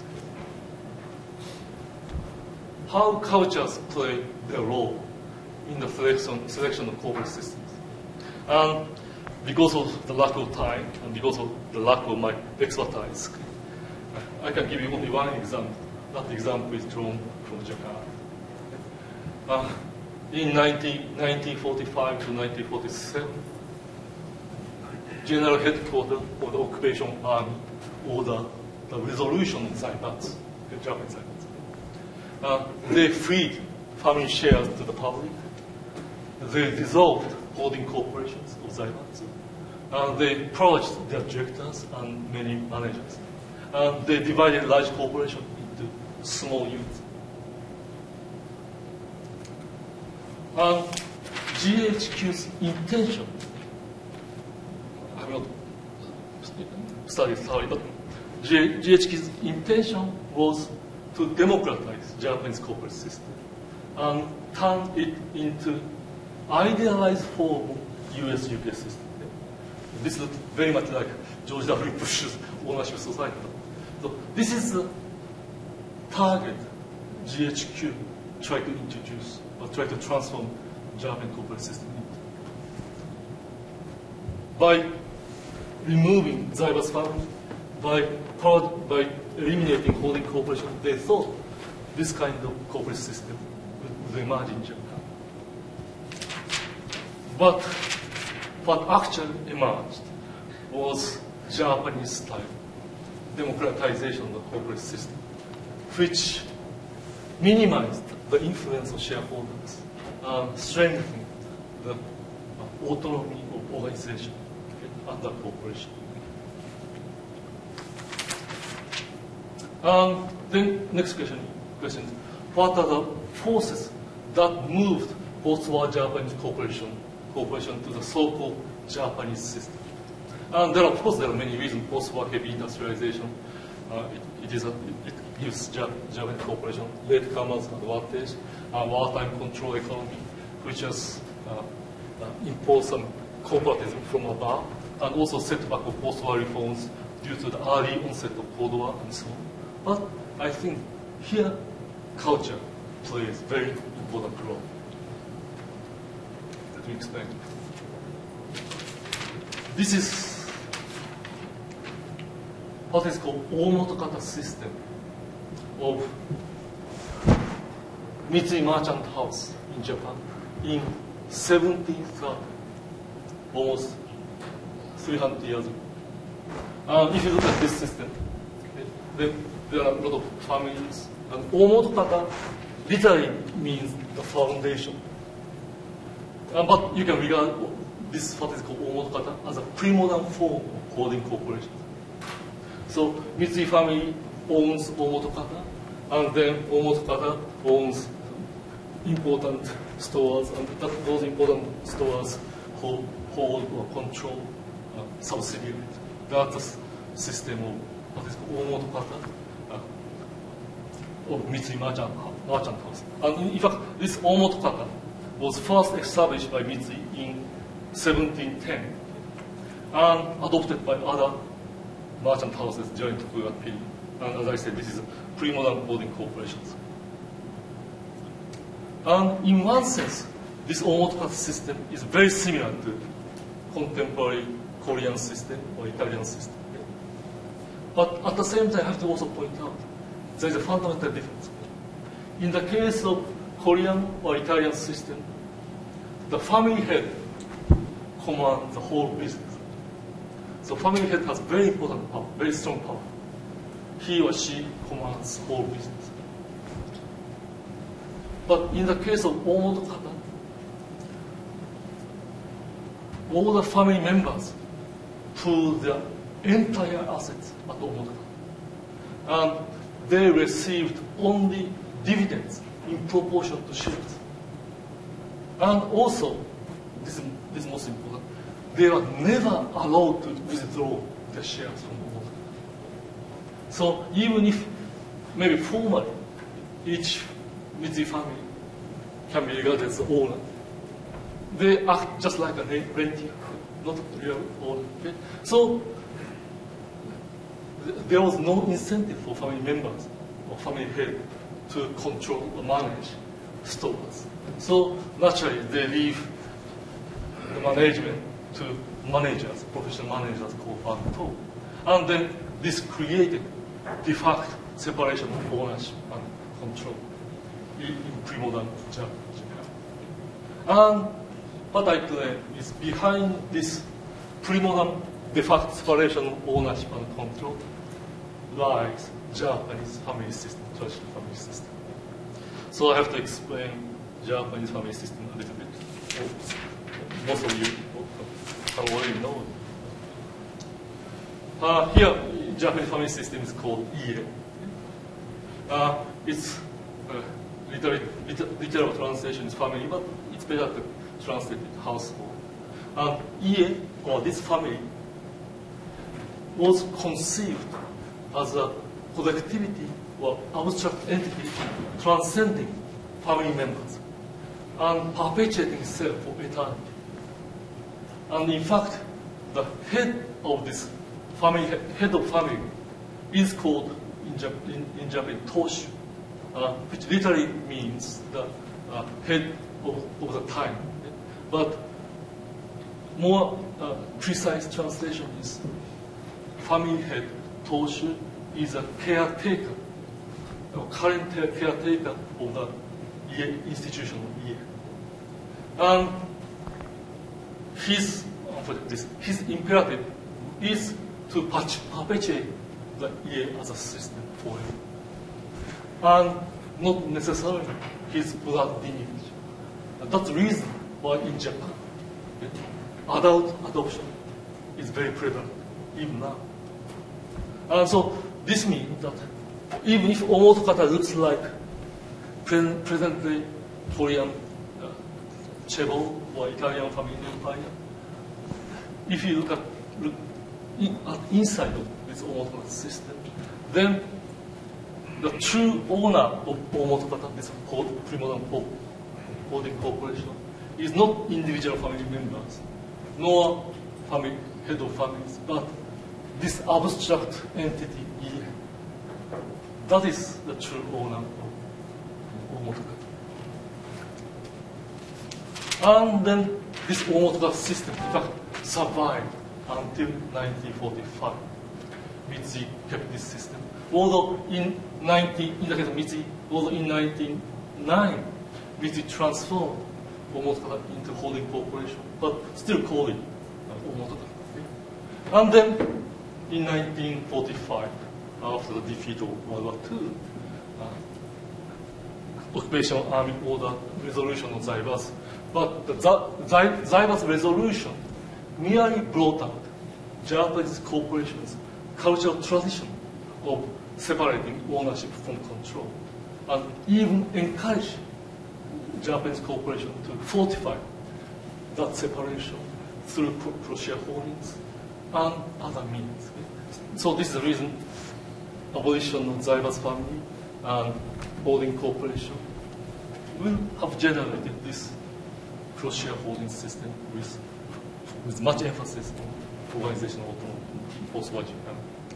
How cultures play their role in the selection, selection of corporate systems. And because of the lack of time and because of the lack of my expertise, I can give you only one example. That example is drawn from Japan. Uh, in nineteen forty-five to nineteen forty-seven, General Headquarters of the Occupation Army ordered the resolution of Zaibatsu, the Japanese Zaibatsu. Uh, they freed family shares to the public. They dissolved holding corporations of Zaibatsu. And they purged their directors and many managers. And they divided large corporations into small units. And G H Q's intention, I have not studied thoroughly, but G H Q's intention was to democratize Japanese corporate system and turn it into idealized form of U S U K system. This looks very much like George W. Bush's ownership society. So this is the target G H Q tried to introduce or try to transform Japan corporate system into. By removing Zaiba's family, by, by eliminating holding corporation, they thought this kind of corporate system would, would emerge in Japan. But what actually emerged was Japanese style democratization of the corporate system, which minimized the influence of shareholders, uh, strengthened the uh, autonomy of organization under corporation. Um, then next question, question, what are the forces that moved post-war Japanese corporation, corporation to the so-called Japanese system? And there, are, of course, there are many reasons. Post-war heavy industrialization, uh, it, it, is a, it, it gives Jap Japanese corporation latecomers advantage, uh, wartime control economy, which has uh, uh, imposed some corporatism from above, and also setback of post-war reforms due to the early onset of Cold War and so on. But I think here culture plays very important role. Let me explain. This is what is called Omotokata system of Mitsui Merchant House in Japan in seventeen thirty, almost three hundred years ago. Uh, if you look at this system, then there are a lot of families, and Omotokata literally means the foundation. Uh, but you can regard this what is called Omotokata as a pre-modern form of holding corporation. So Mitsui family owns Omotokata, and then Omotokata owns important stores, and that, those important stores hold, hold or control uh, subsidiaries. That's the system of what is called Omotokata uh, of Mitsui Merchant, Merchant House. And in fact, this Omotokata was first established by Mitsui in seventeen ten and adopted by other merchant houses during Tokugawa period. And as I said, this is pre-modern holding corporations. And in one sense, this Omotokata system is very similar to contemporary Korean system or Italian system. But at the same time, I have to also point out there is a fundamental difference. In the case of Korean or Italian system, the family head commands the whole business. So family head has very important power, very strong power. He or she commands the whole business. But in the case of Omotokata, all the family members pool their entire assets at Omotokata. And they received only dividends in proportion to shares. And also, this is, this is most important, they are never allowed to withdraw their shares from Omotokata. So even if maybe formally each Mitsui family can be regarded as the owner, they act just like a rentier, not a real owner. Okay? So th there was no incentive for family members or family head to control or manage stores. So naturally, they leave the management to managers, professional managers called Banto. And then this created de facto separation of ownership and control in, in pre-modern Japan. And what I claim is behind this pre-modern de facto separation of ownership and control lies Japanese family system, traditional family system. So I have to explain Japanese family system a little bit. Most of you have already know. Uh, here, Japanese family system is called Ie. Uh, it's uh, literal, literal translation is family, but it's better to translate it household. And Ie, or this family, was conceived as a collectivity or abstract entity transcending family members and perpetuating itself for eternity. And in fact, the head of this family, head of family, is called in, Jap- in, in Japanese toshu, uh, which literally means the uh, head of, of the time. But more uh, precise translation is family head toshu is a caretaker, a current caretaker of the ie, institution of ie. And his, this, his imperative is to perpetuate the ie as a system for him. And not necessarily his blood lineage. And that's the reason why in Japan, adult adoption is very prevalent, even now. And so this means that even if Omotokata looks like present, present-day Korean uh, chaebol or Italian family empire, if you look at, look in, at inside of this Omotokata system, then the true owner of Omotokata, this Premodern Holding Corporation, is not individual family members, nor family, head of families, but this abstract entity, ie. That is the true owner of Omotokata. And then this Omotokata system, in fact, survived until nineteen forty-five. Mitsui kept this system. Although in nineteen, in the case of Mitsui, although in nineteen oh nine, Mitsui transformed Omotokata into holding corporation, but still called it uh, Omotokata. And then in nineteen forty-five, after the defeat of World War Two, uh, Occupation Army ordered resolution of Zaibas. But the Zaibas resolution merely brought out Japanese corporations' cultural tradition of separating ownership from control, and even encouraged Japanese corporations to fortify that separation through pro-shareholdings and other means. So this is the reason abolition of Zaibas family and holding corporation will have generated this pro-shareholding system with, with much emphasis on organizational autonomy post-war Japan.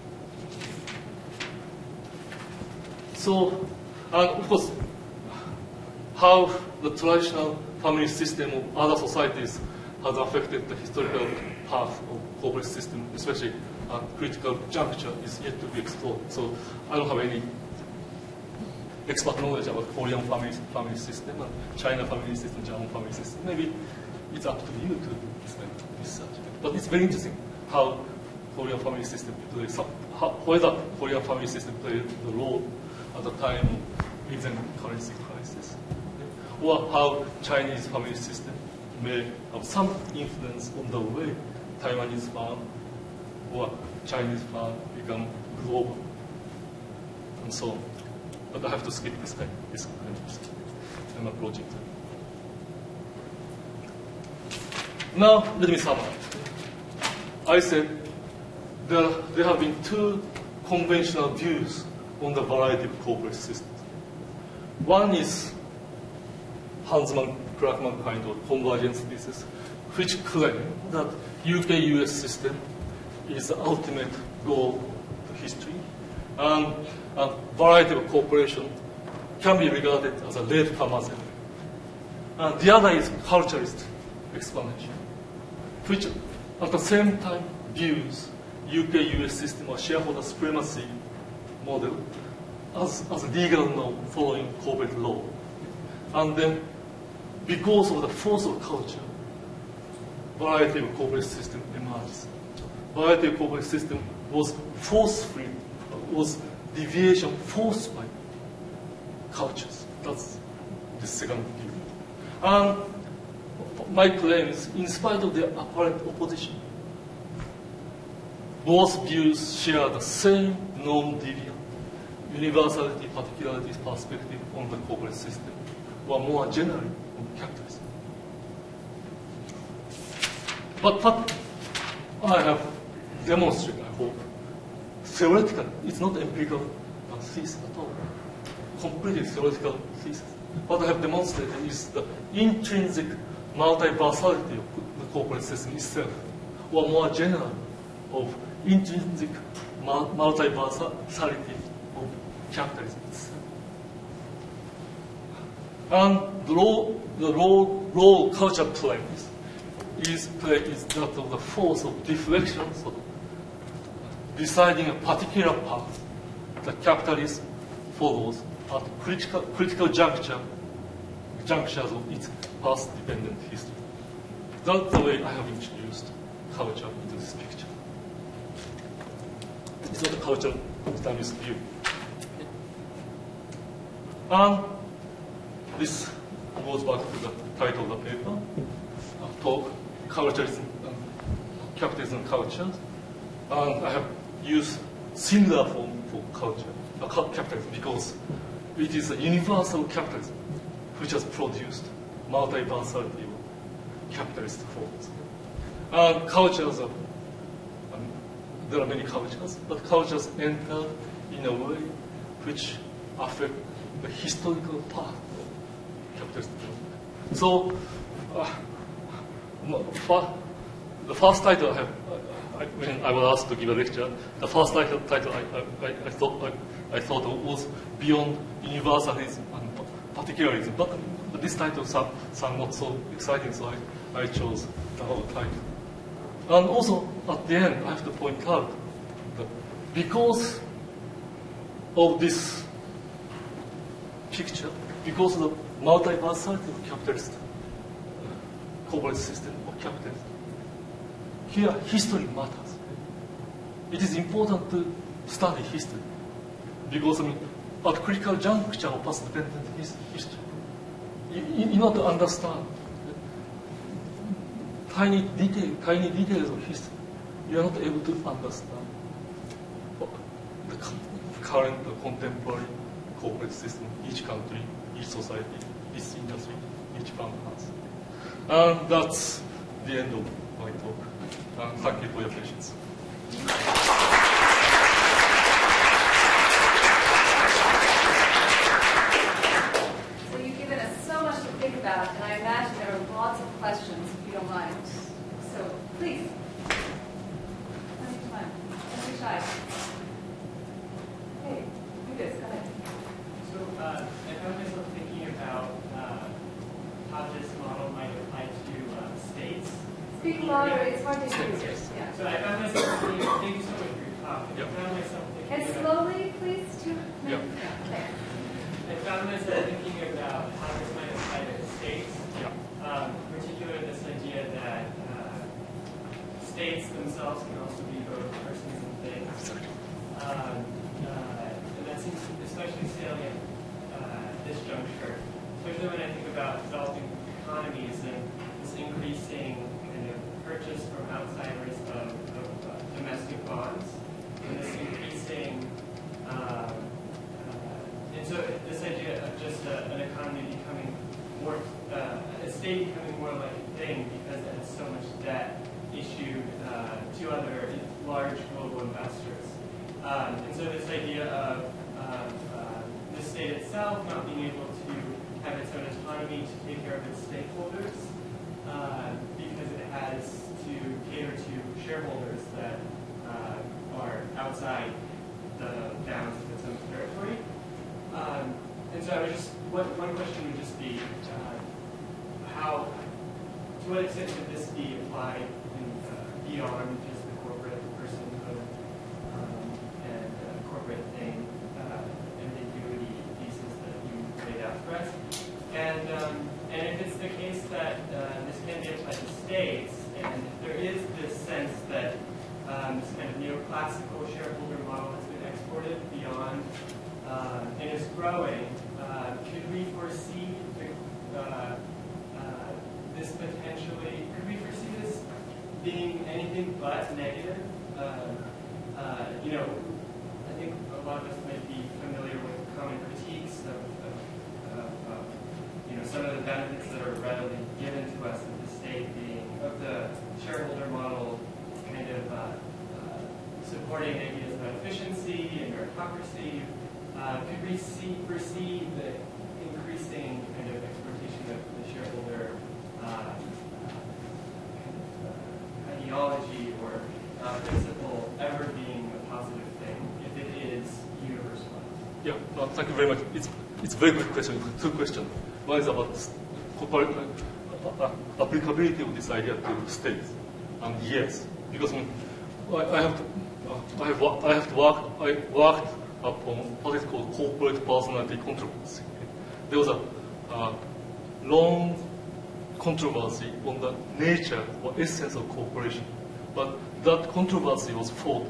So, and of course, how the traditional family system of other societies has affected the historical path of corporate system, especially at critical juncture, is yet to be explored. So I don't have any expert knowledge about Korean family, family system, and China family system, German family system. Maybe it's up to you to spend research. But it's very interesting how Korean family system plays, how, whether Korean family system played the role at the time of recent currency crisis, or how Chinese family system may have some influence on the way Taiwanese firm or Chinese firm become global, and so on. But I have to skip this kind, this kind of stuff. I'm approaching time. Now, let me summarize. I said there, there have been two conventional views on the variety of corporate systems. One is Huntsman-Klachman kind of convergence thesis, which claim that U K U S system is the ultimate goal of history, and a variety of cooperation can be regarded as a late Kamazen. And the other is culturalist explanation, which at the same time views U K U S system or shareholder supremacy model as, as a legal norm following corporate law. And then, because of the force of culture, variety of corporate system emerges. Variety of corporate system was forcefully, was deviation forced by cultures. That's the second view. And my claim is, in spite of their apparent opposition, both views share the same non-deviant universality, particularity perspective on the corporate system, or more generally on capitalism. But what I have demonstrated, I hope, theoretical, it's not empirical thesis at all, completely theoretical thesis. What I have demonstrated is the intrinsic multiversality of the corporate system itself, or more general, of intrinsic multiversality of capitalism itself. And the role, the role, role culture plays is, play is that of the force of deflection, so deciding a particular path that capitalism follows at critical, critical juncture, junctures of its past-dependent history. That's the way I have introduced culture into this picture. It's not a cultural studies view. And this goes back to the title of the paper, uh, talk, culturism, and capitalism and cultures. And I have used similar form for culture, uh, capitalism, because it is a universal capitalism which has produced multiversality of capitalist forms. And cultures are, um, there are many cultures, but cultures enter in a way which affect the historical part of capitalist development. So, uh, for, the first title I have, I, when I was asked to give a lecture, the first title, title I, I, I, thought, I, I thought was Beyond Universalism and Particularism, but, but this title sounded sound not so exciting, so I, I chose the whole title. And also, at the end, I have to point out that because of this picture, because of the multiversality of capitalist uh, corporate system of capitalism, here history matters. It is important to study history because I mean, at critical juncture of past-dependent history, in, in order to understand tiny detail, tiny details of history, you are not able to understand the current, the contemporary corporate system, each country, each society, each industry, each firm has. And that's the end of my talk. And thank you for your patience. So you've given us so much to think about, and I imagine there are lots of questions, if you don't mind. So please. Plenty of time. Don't be shy. Hey, do this. Go ahead. So uh, I found myself thinking about uh, how this model might apply to uh, states. Speak louder. It's hard to hear you. Yeah. So I found myself thinking, thank you so much for your talk. Yep. I found myself thinking And about, slowly, please. Two. Yep. Okay. I found myself thinking about how this might apply to states. Yeah. Um, particularly this idea that uh, states themselves can also be both persons and things. Um, uh, and that seems especially salient uh, at this juncture, especially when I think about developing economies and this increasing kind of purchase from outsiders of, of uh, domestic bonds, and this increasing, um, uh, and so this idea of just a, an economy becoming more, uh, a state becoming more like a thing because it has so much debt issued uh, to other large global investors. Um, and so this idea of uh, uh, the state itself not being able to have its own autonomy to take care of its stakeholders uh, because it has to cater to shareholders that uh, are outside the bounds of its own territory. Um, and so I would just, one, one question would just be, uh, how, to what extent could this be applied in, uh, beyond just the corporate personhood um, and uh, corporate thing uh, ambiguity pieces that you laid out for us? And, um, and if it's the case that uh, this can be applied to states, and if there is this sense that um, this kind of neoclassical shareholder model has been exported beyond uh, and is growing, uh, could we foresee the, uh, uh, this potentially, could we foresee this being anything but negative? Uh, uh, you know, I think a lot of us might be familiar with common critiques of, of, of, of you know, some of the benefits that are readily given to us of the state being, of the shareholder model kind of uh, uh, supporting ideas about efficiency and meritocracy. Uh, could we see, foresee the increasing kind of exploitation of the shareholder uh, kind of, uh, ideology Yeah, uh, thank you very much. It's it's a very good question. Two questions. One is about corporate uh, uh, applicability of this idea to states. And yes, because um, I, I have to, uh, I have wo- I have to work. I worked upon what is called corporate personality controversy. There was a uh, long controversy on the nature or essence of cooperation, but that controversy was fought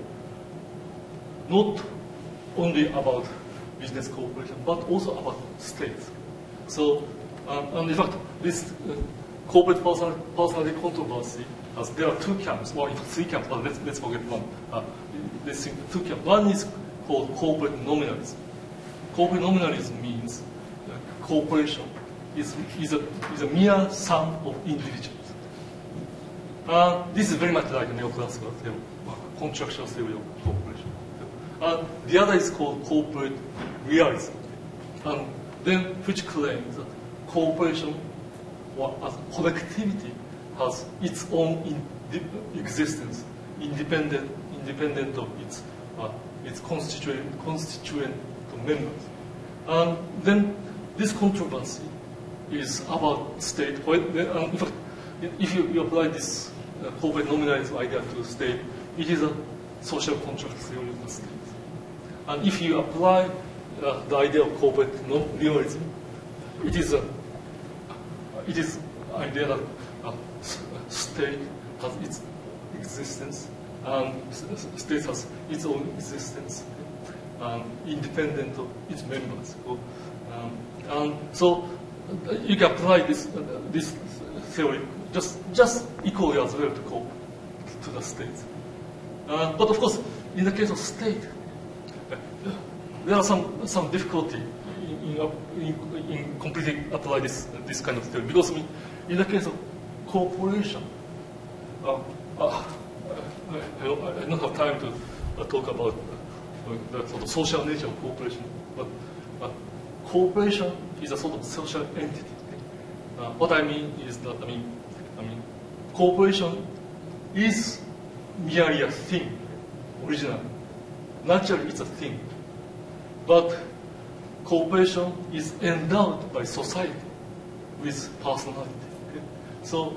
not only about business cooperation, but also about states. So, um, and in fact, this uh, corporate personal, personality controversy, has, there are two camps, or in fact three camps, but let's, let's forget one. Uh, let's think two camps. One is called corporate nominalism. Corporate nominalism means uh, cooperation is, is, a, is a mere sum of individuals. Uh, this is very much like a neoclassical theory, uh, contractual theory of cooperation. Uh, the other is called corporate realism, and then which claims that cooperation or as collectivity has its own in, existence, independent, independent of its uh, its constituent constituent members. And then this controversy is about state. In fact, if you, you apply this uh, corporate nominalism idea to state, it is a social contract theory of the state. And if you apply uh, the idea of corporate realism, it is a it is idea that a state has its existence, and state has its own existence, um, independent of its members. So, um, and so you can apply this uh, this theory just just equally as well to co to the state. Uh, but of course, in the case of state, there are some some difficulty in, in, in, in completely apply this this kind of theory, because I mean, in the case of corporation, uh, uh, I, I don't have time to uh, talk about uh, the sort of social nature of cooperation, but uh, cooperation is a sort of social entity. Uh, what I mean is that I mean, I mean, cooperation is merely a thing, originally. Naturally, it's a thing. But cooperation is endowed by society with personality. Okay? So,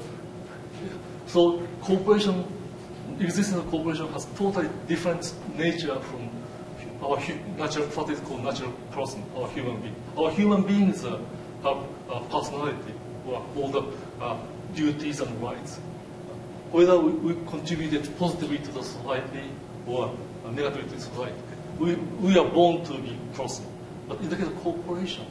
so cooperation, existence of cooperation has totally different nature from our natural, what is called natural person, our human being. Our human beings uh, have a personality, or all the uh, duties and rights. Whether we, we contributed positively to the society or uh, negatively to society. We, we are born to be person. But in the case of cooperation,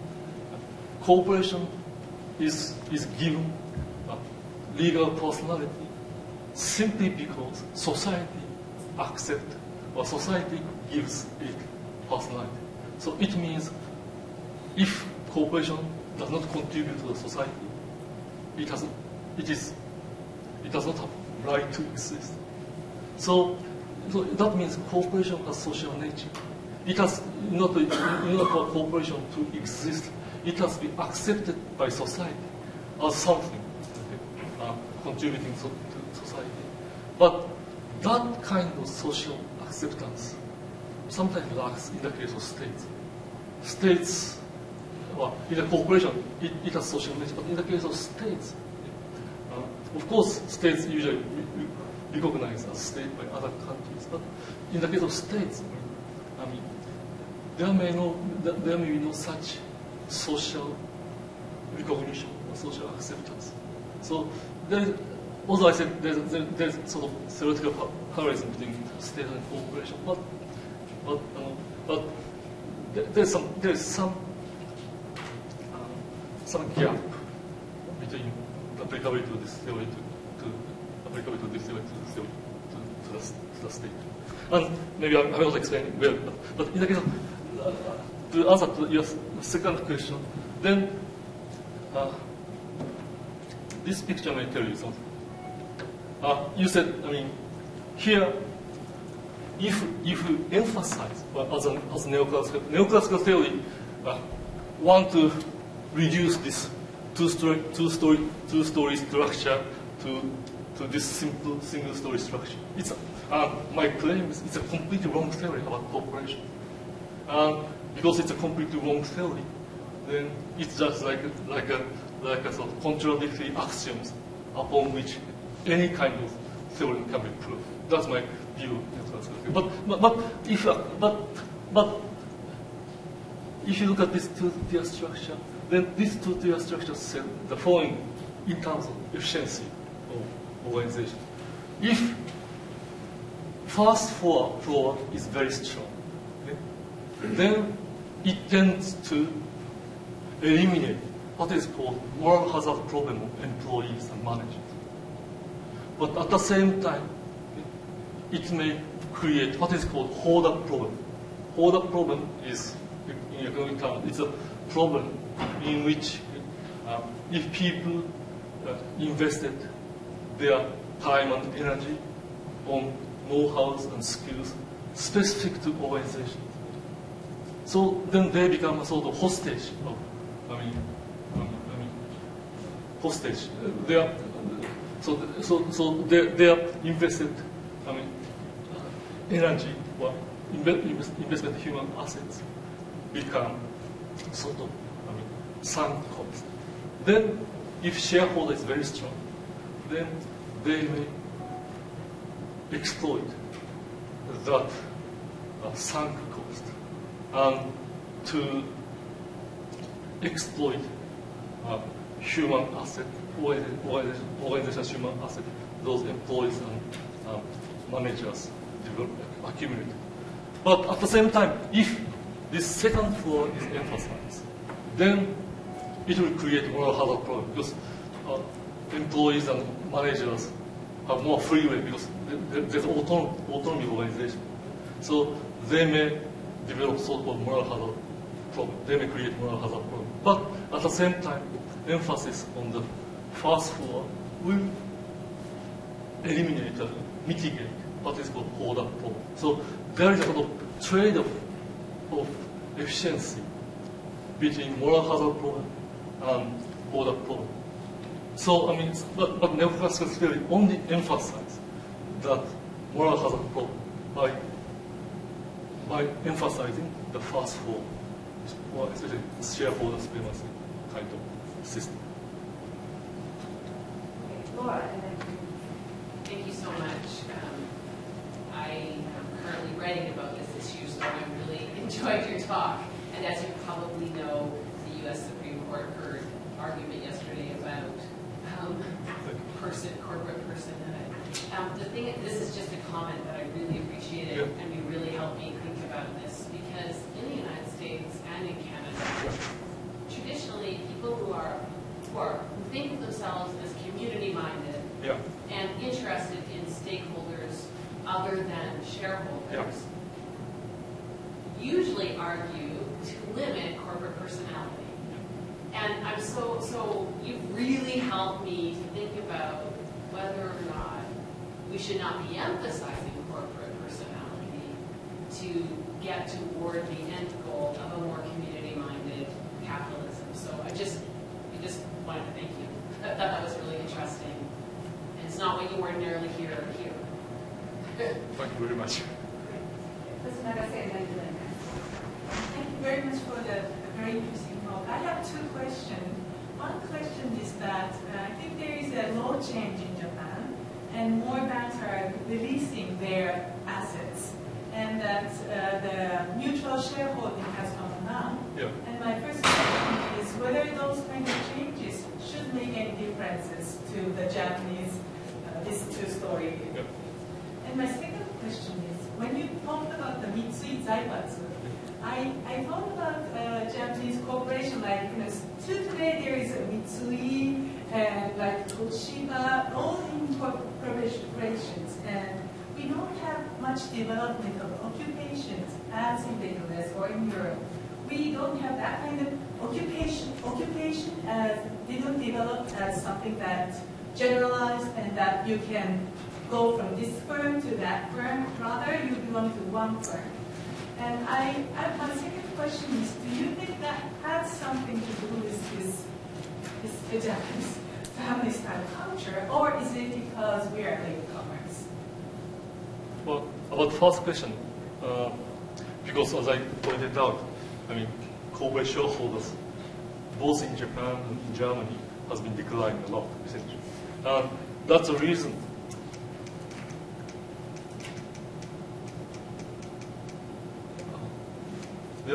cooperation is, is given a legal personality simply because society accepts or society gives it personality. So it means if cooperation does not contribute to the society, it, has, it, is, it does not have right to exist. So So that means cooperation has social nature. It has, in order, in order for cooperation to exist, it has to be accepted by society as something okay, uh, contributing so, to society. But that kind of social acceptance sometimes lacks in the case of states. States, well, in a corporation, it, it has social nature, but in the case of states, uh, of course, states usually recognized as state by other countries, but in the case of states, I mean, there may no there may be no such social recognition or social acceptance. So there is, although I said there's, there's sort of theoretical parallelism between state and cooperation, but but uh, but there's some there's some uh, some gap between the applicability of this theory to, to applicable to this theory, to, the, theory, to, to, the, to the state. And maybe I, I will explain well, but, but in the case of, uh, to answer to your second question, then uh, this picture may tell you something. Uh, you said, I mean, here, if, if you emphasize, well, as, an, as neoclassical, neoclassical theory, uh, want to reduce this two-story, two-story, two-story structure to to this simple single-story structure. It's a, uh, my claim is it's a completely wrong theory about cooperation. And because it's a completely wrong theory, then it's just like a, like a like a sort of contradictory axioms upon which any kind of theory can be proved. That's my view. But but, but if uh, but but if you look at this two-tier structure, then this two-tier structure says the following in terms of efficiency of organization. If first floor, floor is very strong, okay, then it tends to eliminate what is called moral hazard problem of employees and managers. But at the same time, okay, it may create what is called hold-up problem. Hold-up problem is, in economic terms, it's a problem in which uh, if people uh, invested their time and energy on know-hows and skills specific to organizations, so then they become a sort of hostage of, I mean, um, I mean hostage. Uh, they are, so so so they they are invested, I mean, uh, energy or invest, investment human assets become sort of, I mean, sunk cost. Then, if shareholder is very strong, then they may exploit that uh, sunk cost and to exploit uh, human asset, organization, organization's human asset, those employees and um, managers develop, accumulate. But at the same time, if this second floor is emphasized, then it will create moral hazard problem because uh, employees and managers have more freeway because there's autonomy, autonomy organization. So they may develop sort of moral hazard problem. They may create moral hazard problem. But at the same time, emphasis on the first floor will eliminate or mitigate what is called hold-up problem. So there is a sort of trade-off of efficiency between moral hazard problem and hold-up problem. So, I mean, but, but neoclassical theory only emphasizes that moral hazard problem by, by emphasizing the first floor, or especially shareholder supremacy kind of system. Okay, Laura, and then Thank you so much. Um, I am currently writing about this issue, so I really enjoyed your talk. And as you probably know, the U S Supreme Court heard argument yesterday about um, person, corporate personhood. Um, the thing, this is just a comment that I really appreciated, yeah. and you really helped me think about this, because in the United States and in Canada, traditionally, people who are who are who think of themselves as community-minded Yeah. and interested in stakeholders other than shareholders Yeah. usually argue to limit corporate personality. And I'm so, so you've really helped me to think about whether or not we should not be emphasizing corporate personality to get toward the end goal of a more community-minded capitalism. So I just, I just wanted to thank you. I thought that was really interesting. And it's not what you ordinarily hear here. Thank you very much. Listen, I gotta say, and then Lynn. Thank you very much for the very interesting talk. I have two questions. One question is that uh, I think there is a law change in Japan, and more banks are releasing their assets, and that uh, the mutual shareholding has gone down. Yeah. And my first question is whether those kind of changes should make any differences to the Japanese uh, this two-story. Yeah. And my second question is, when you talked about the Mitsui Zaibatsu, I, I thought about uh, Japanese corporation, like, you know, still today there is a Mitsui and like Toshiba, all in corporations, and we don't have much development of occupations as in the U S or in Europe. We don't have that kind of occupation, occupation as they don't develop as something that generalized and that you can go from this firm to that firm. Rather, you belong to one firm. And I, I, my second question is, do you think that has something to do with this, this the Japanese family style culture, or is it because we are latecomers? Well, about the first question, uh, because as I pointed out, I mean, corporate shareholders, both in Japan and in Germany, has been declining a lot recently. And that's the reason. Yeah.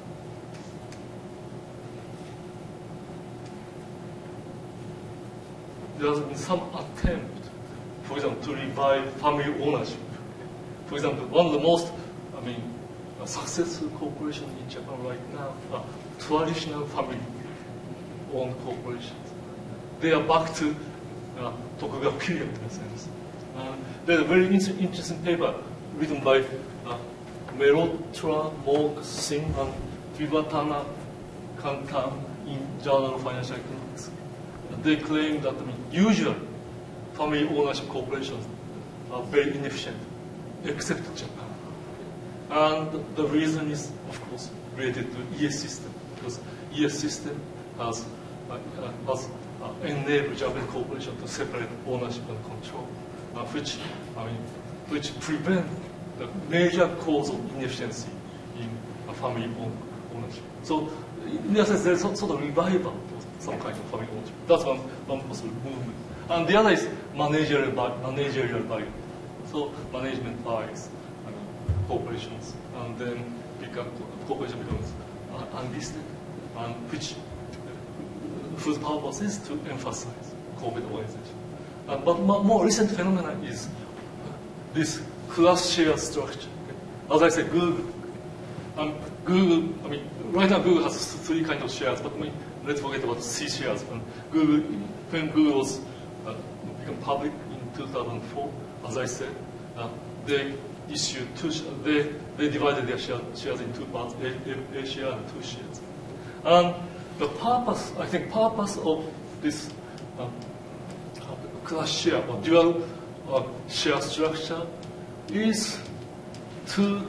There has been some attempt, for example, to revive family ownership. For example, one of the most, I mean, uh, successful corporations in Japan right now are traditional family-owned corporations. They are back to uh, Tokugawa period in a sense. Uh, there's a very in- interesting paper written by uh, Merotra, Morg, Singh, and Vivatana Kantan in Journal of Financial Economics. They claim that I mean, usual family ownership corporations are very inefficient, except Japan. And the reason is, of course, related to E S system, because E S system has, uh, uh, has uh, enabled Japanese corporations to separate ownership and control, uh, which I mean, which prevent the major cause of inefficiency in a family own ownership. So, in a sense, there's sort of revival of some kind of family ownership. That's one, one possible movement. And the other is managerial, managerial value. So, management buys I mean, corporations, and then become, corporation becomes uh, unlisted, and which whose purpose is to emphasize corporate organization. Uh, but more recent phenomenon is this class share structure. Okay? As I said, Google. Um, Google, I mean, right now Google has three kinds of shares, but I mean, let's forget about C shares. When Google, when Google was uh, become public in two thousand four, as I said, uh, they issued two. They they divided their share, shares in two parts: A, A, A share and two shares. And the purpose, I think, purpose of this uh, class share or dual uh, share structure is to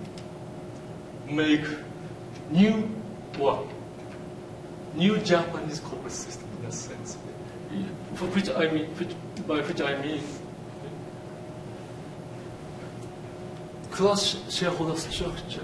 make new or new Japanese corporate system in a sense, for which I mean, which, by which I mean class shareholder structure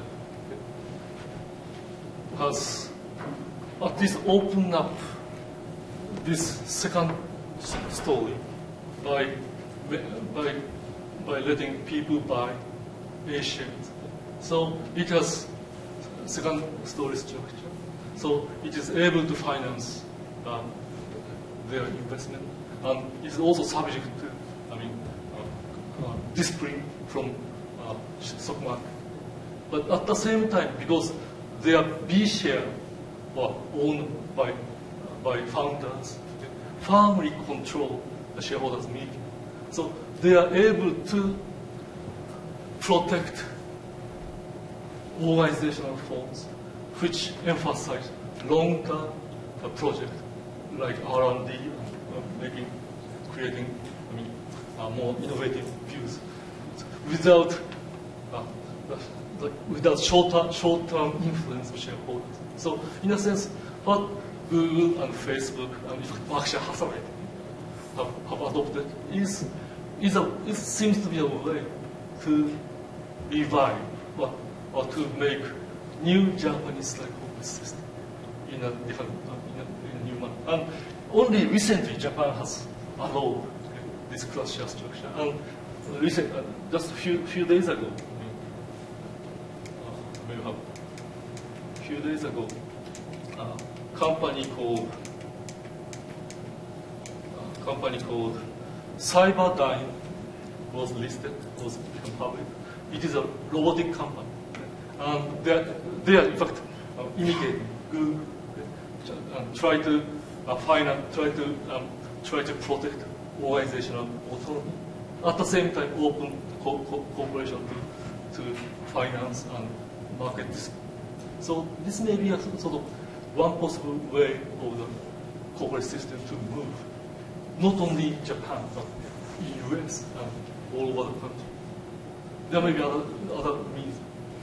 has at least opened up this second story by by by letting people buy A shares. So it has second story structure. So it is able to finance uh, their investment, and is also subject to, I mean, uh, uh, discipline from uh, stock market. But at the same time, because their B share were owned by uh, by founders, they firmly control the shareholders' meeting. So they are able to protect organizational forms which emphasize long-term uh, project like R and D, uh, making, creating, I mean, uh, more innovative views, without uh, the, the, without short-term short-term influence of shareholders. So, in a sense, what Google and Facebook and Berkshire Hathaway have, have adopted is is a it seems to be a way to revive or, or to make new Japanese like corporate system in a different uh, in, a, in a new manner. And only recently Japan has allowed this class share structure. And recent, uh, just a few few days ago, uh, maybe have a few days ago, a company called a company called Cyberdyne was listed, was become public. It is a robotic company. And they are, they are in fact uh, imitating Google and try to uh, finance, try to um, try to protect organizational autonomy. At the same time, open co co cooperation to, to finance and market this. So this may be a sort of one possible way of the corporate system to move, not only in Japan but in U S and all over the country. There may be other other means.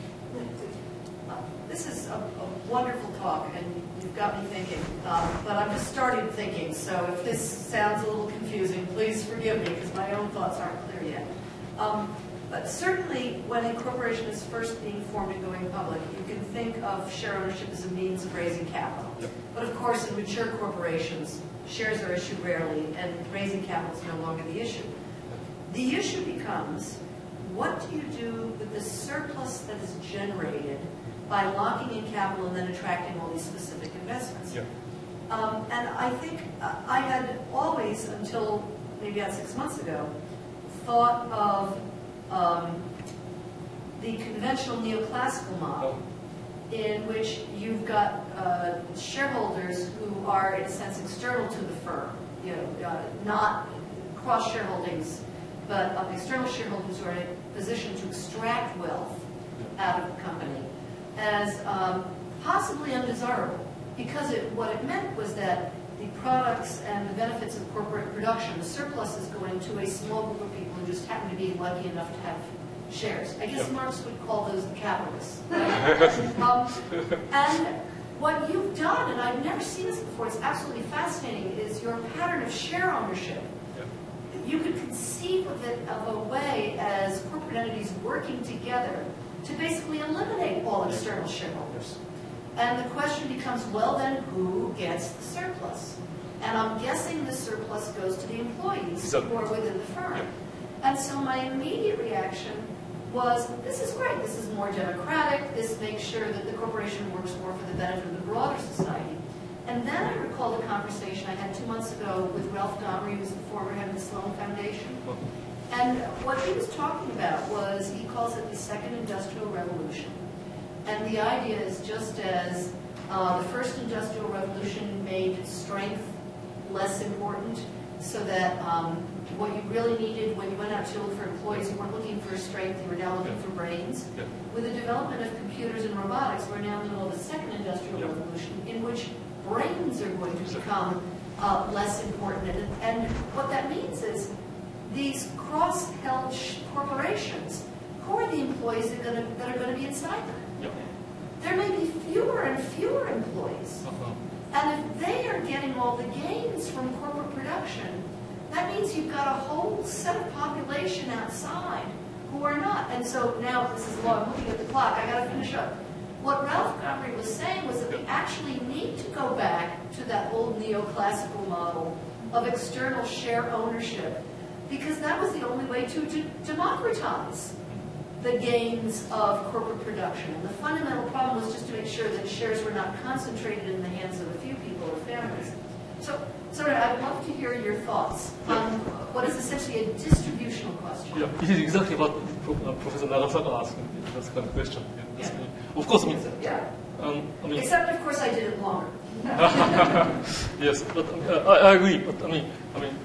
This is a, a wonderful talk, and you've got me thinking. Um, but I'm just started thinking, so if this sounds a little confusing, please forgive me, because my own thoughts aren't clear yet. Um, But certainly, when a corporation is first being formed and going public, you can think of share ownership as a means of raising capital. Yep. But of course, in mature corporations, shares are issued rarely, and raising capital is no longer the issue. The issue becomes, what do you do with the surplus that is generated by locking in capital and then attracting all these specific investments? Yeah. Um, and I think uh, I had always, until maybe about six months ago, thought of um, the conventional neoclassical model, in which you've got uh, shareholders who are, in a sense, external to the firm, you know, uh, not cross-shareholdings, but uh, external shareholders who are in a position to extract wealth out of the company as um, possibly undesirable, because it, what it meant was that the products and the benefits of corporate production, the surplus is going to a small group of people who just happen to be lucky enough to have shares. I guess Yeah. Marx would call those the capitalists. Right? um, and what you've done, and I've never seen this before, it's absolutely fascinating, is your pattern of share ownership. You could conceive of it of a way as corporate entities working together to basically eliminate all external shareholders. And the question becomes, well then, who gets the surplus? And I'm guessing the surplus goes to the employees Exactly. who are within the firm. Yeah. And so my immediate reaction was, this is great, this is more democratic, this makes sure that the corporation works more for the benefit of the broader society. And then I recalled a conversation I had two months ago with Ralph Gomery, who's the former head of the Sloan Foundation. And what he was talking about was, he calls it the second industrial revolution. And the idea is, just as uh, the first industrial revolution made strength less important, so that um, what you really needed when you went out to look for employees, you weren't looking for strength, you were now looking Yeah. for brains. Yeah. With the development of computers and robotics, we're now in the middle of a second industrial Yeah. revolution in which brains are going to become uh, less important. And, and what that means is these cross-held corporations, who are the employees that are, gonna, that are going to be inside them? Yep. There may be fewer and fewer employees. Uh-huh. And if they are getting all the gains from corporate production, that means you've got a whole set of population outside who are not. And so now, this is long, I'm looking at the clock, I got to finish up. What Ralph Gomery was saying was that we actually need to go back to that old neoclassical model of external share ownership, because that was the only way to, to democratize the gains of corporate production. And the fundamental problem was just to make sure that shares were not concentrated in the hands of a few people or families. So, so I'd love to hear your thoughts on what is essentially a distributional question. Yeah, it is exactly what uh, Professor Nagasaka asked. That's the kind of question. Yeah, that's Yeah. me. Of course, I mean, Yeah. um, I mean, Except, of course, I did it longer. yes, but uh, I, I agree. But I mean, I mean,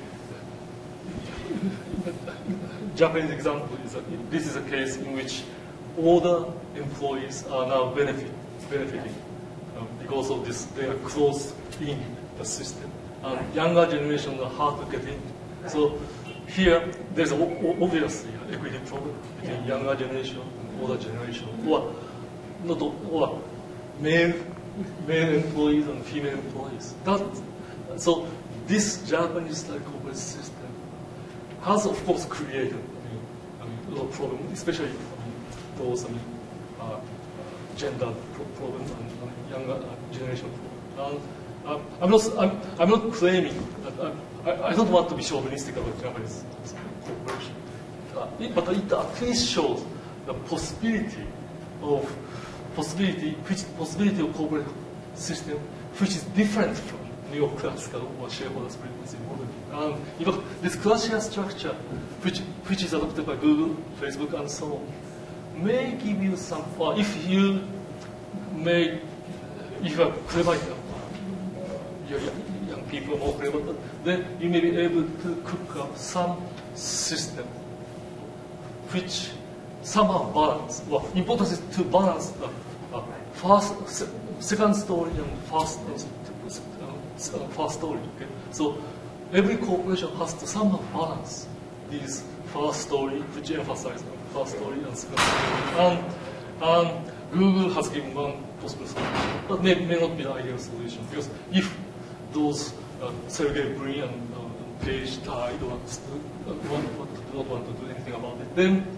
Japanese example is that this is a case in which older employees are now benefit, benefiting um, because of this. They are close in the system, and younger generation are hard to get in. So here, there's a, obviously an equity problem between Yeah. younger generation and older generation, or not, or male male employees and female employees. That, so this Japanese style corporate system has, of course, created I mean, I mean, a lot of problems, especially I mean, those I mean, uh, gender pro problems and, and younger uh, generation problems. And, uh, I'm not I'm, I'm not claiming that I'm, I, I don't want to be chauvinistic about Japanese corporation, uh, it, but it at least shows the possibility of possibility which possibility of corporate system which is different from neoclassical or shareholders principle model. And in fact, this classical structure, which which is adopted by Google, Facebook, and so on, may give you some. Or if you may, if you are clever enough, your young, young people are more clever, then you may be able to cook up some system which somehow balance. Well, important is to balance the uh, first, se second story and first, uh, uh, first story. Okay? So every corporation has to somehow balance these first story, which emphasize the first story and second story. And, and Google has given one possible solution, but may, may not be the ideal solution, because if those uh, Sergey Brin and uh, Page died or uh, want, do not want to do anything about it, then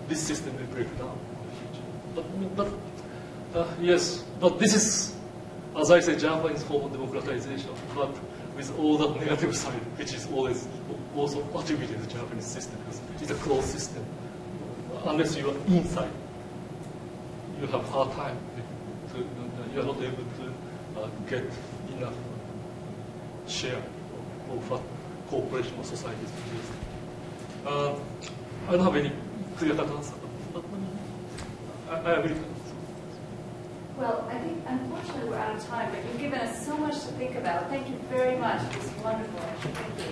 this system will break down in the future. But, but uh, yes, but this is, as I say, Japanese form of democratization, but with all that negative side, which is always also attributed to the Japanese system, because it's a closed system. Unless you are inside, you have a hard time. To, you are not able to uh, get enough share of what cooperation or society is producing. Uh, I don't have any clear-cut answer, but, but I, I agree. Well, I think unfortunately we're out of time, but you've given us so much to think about. Thank you very much. It was wonderful. Thank you.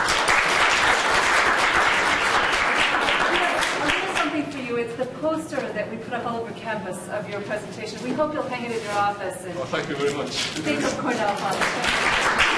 I'll do something for you. It's the poster that we put up all over campus of your presentation. We hope you'll hang it in your office and Well, thank you very much. think of Cornell College.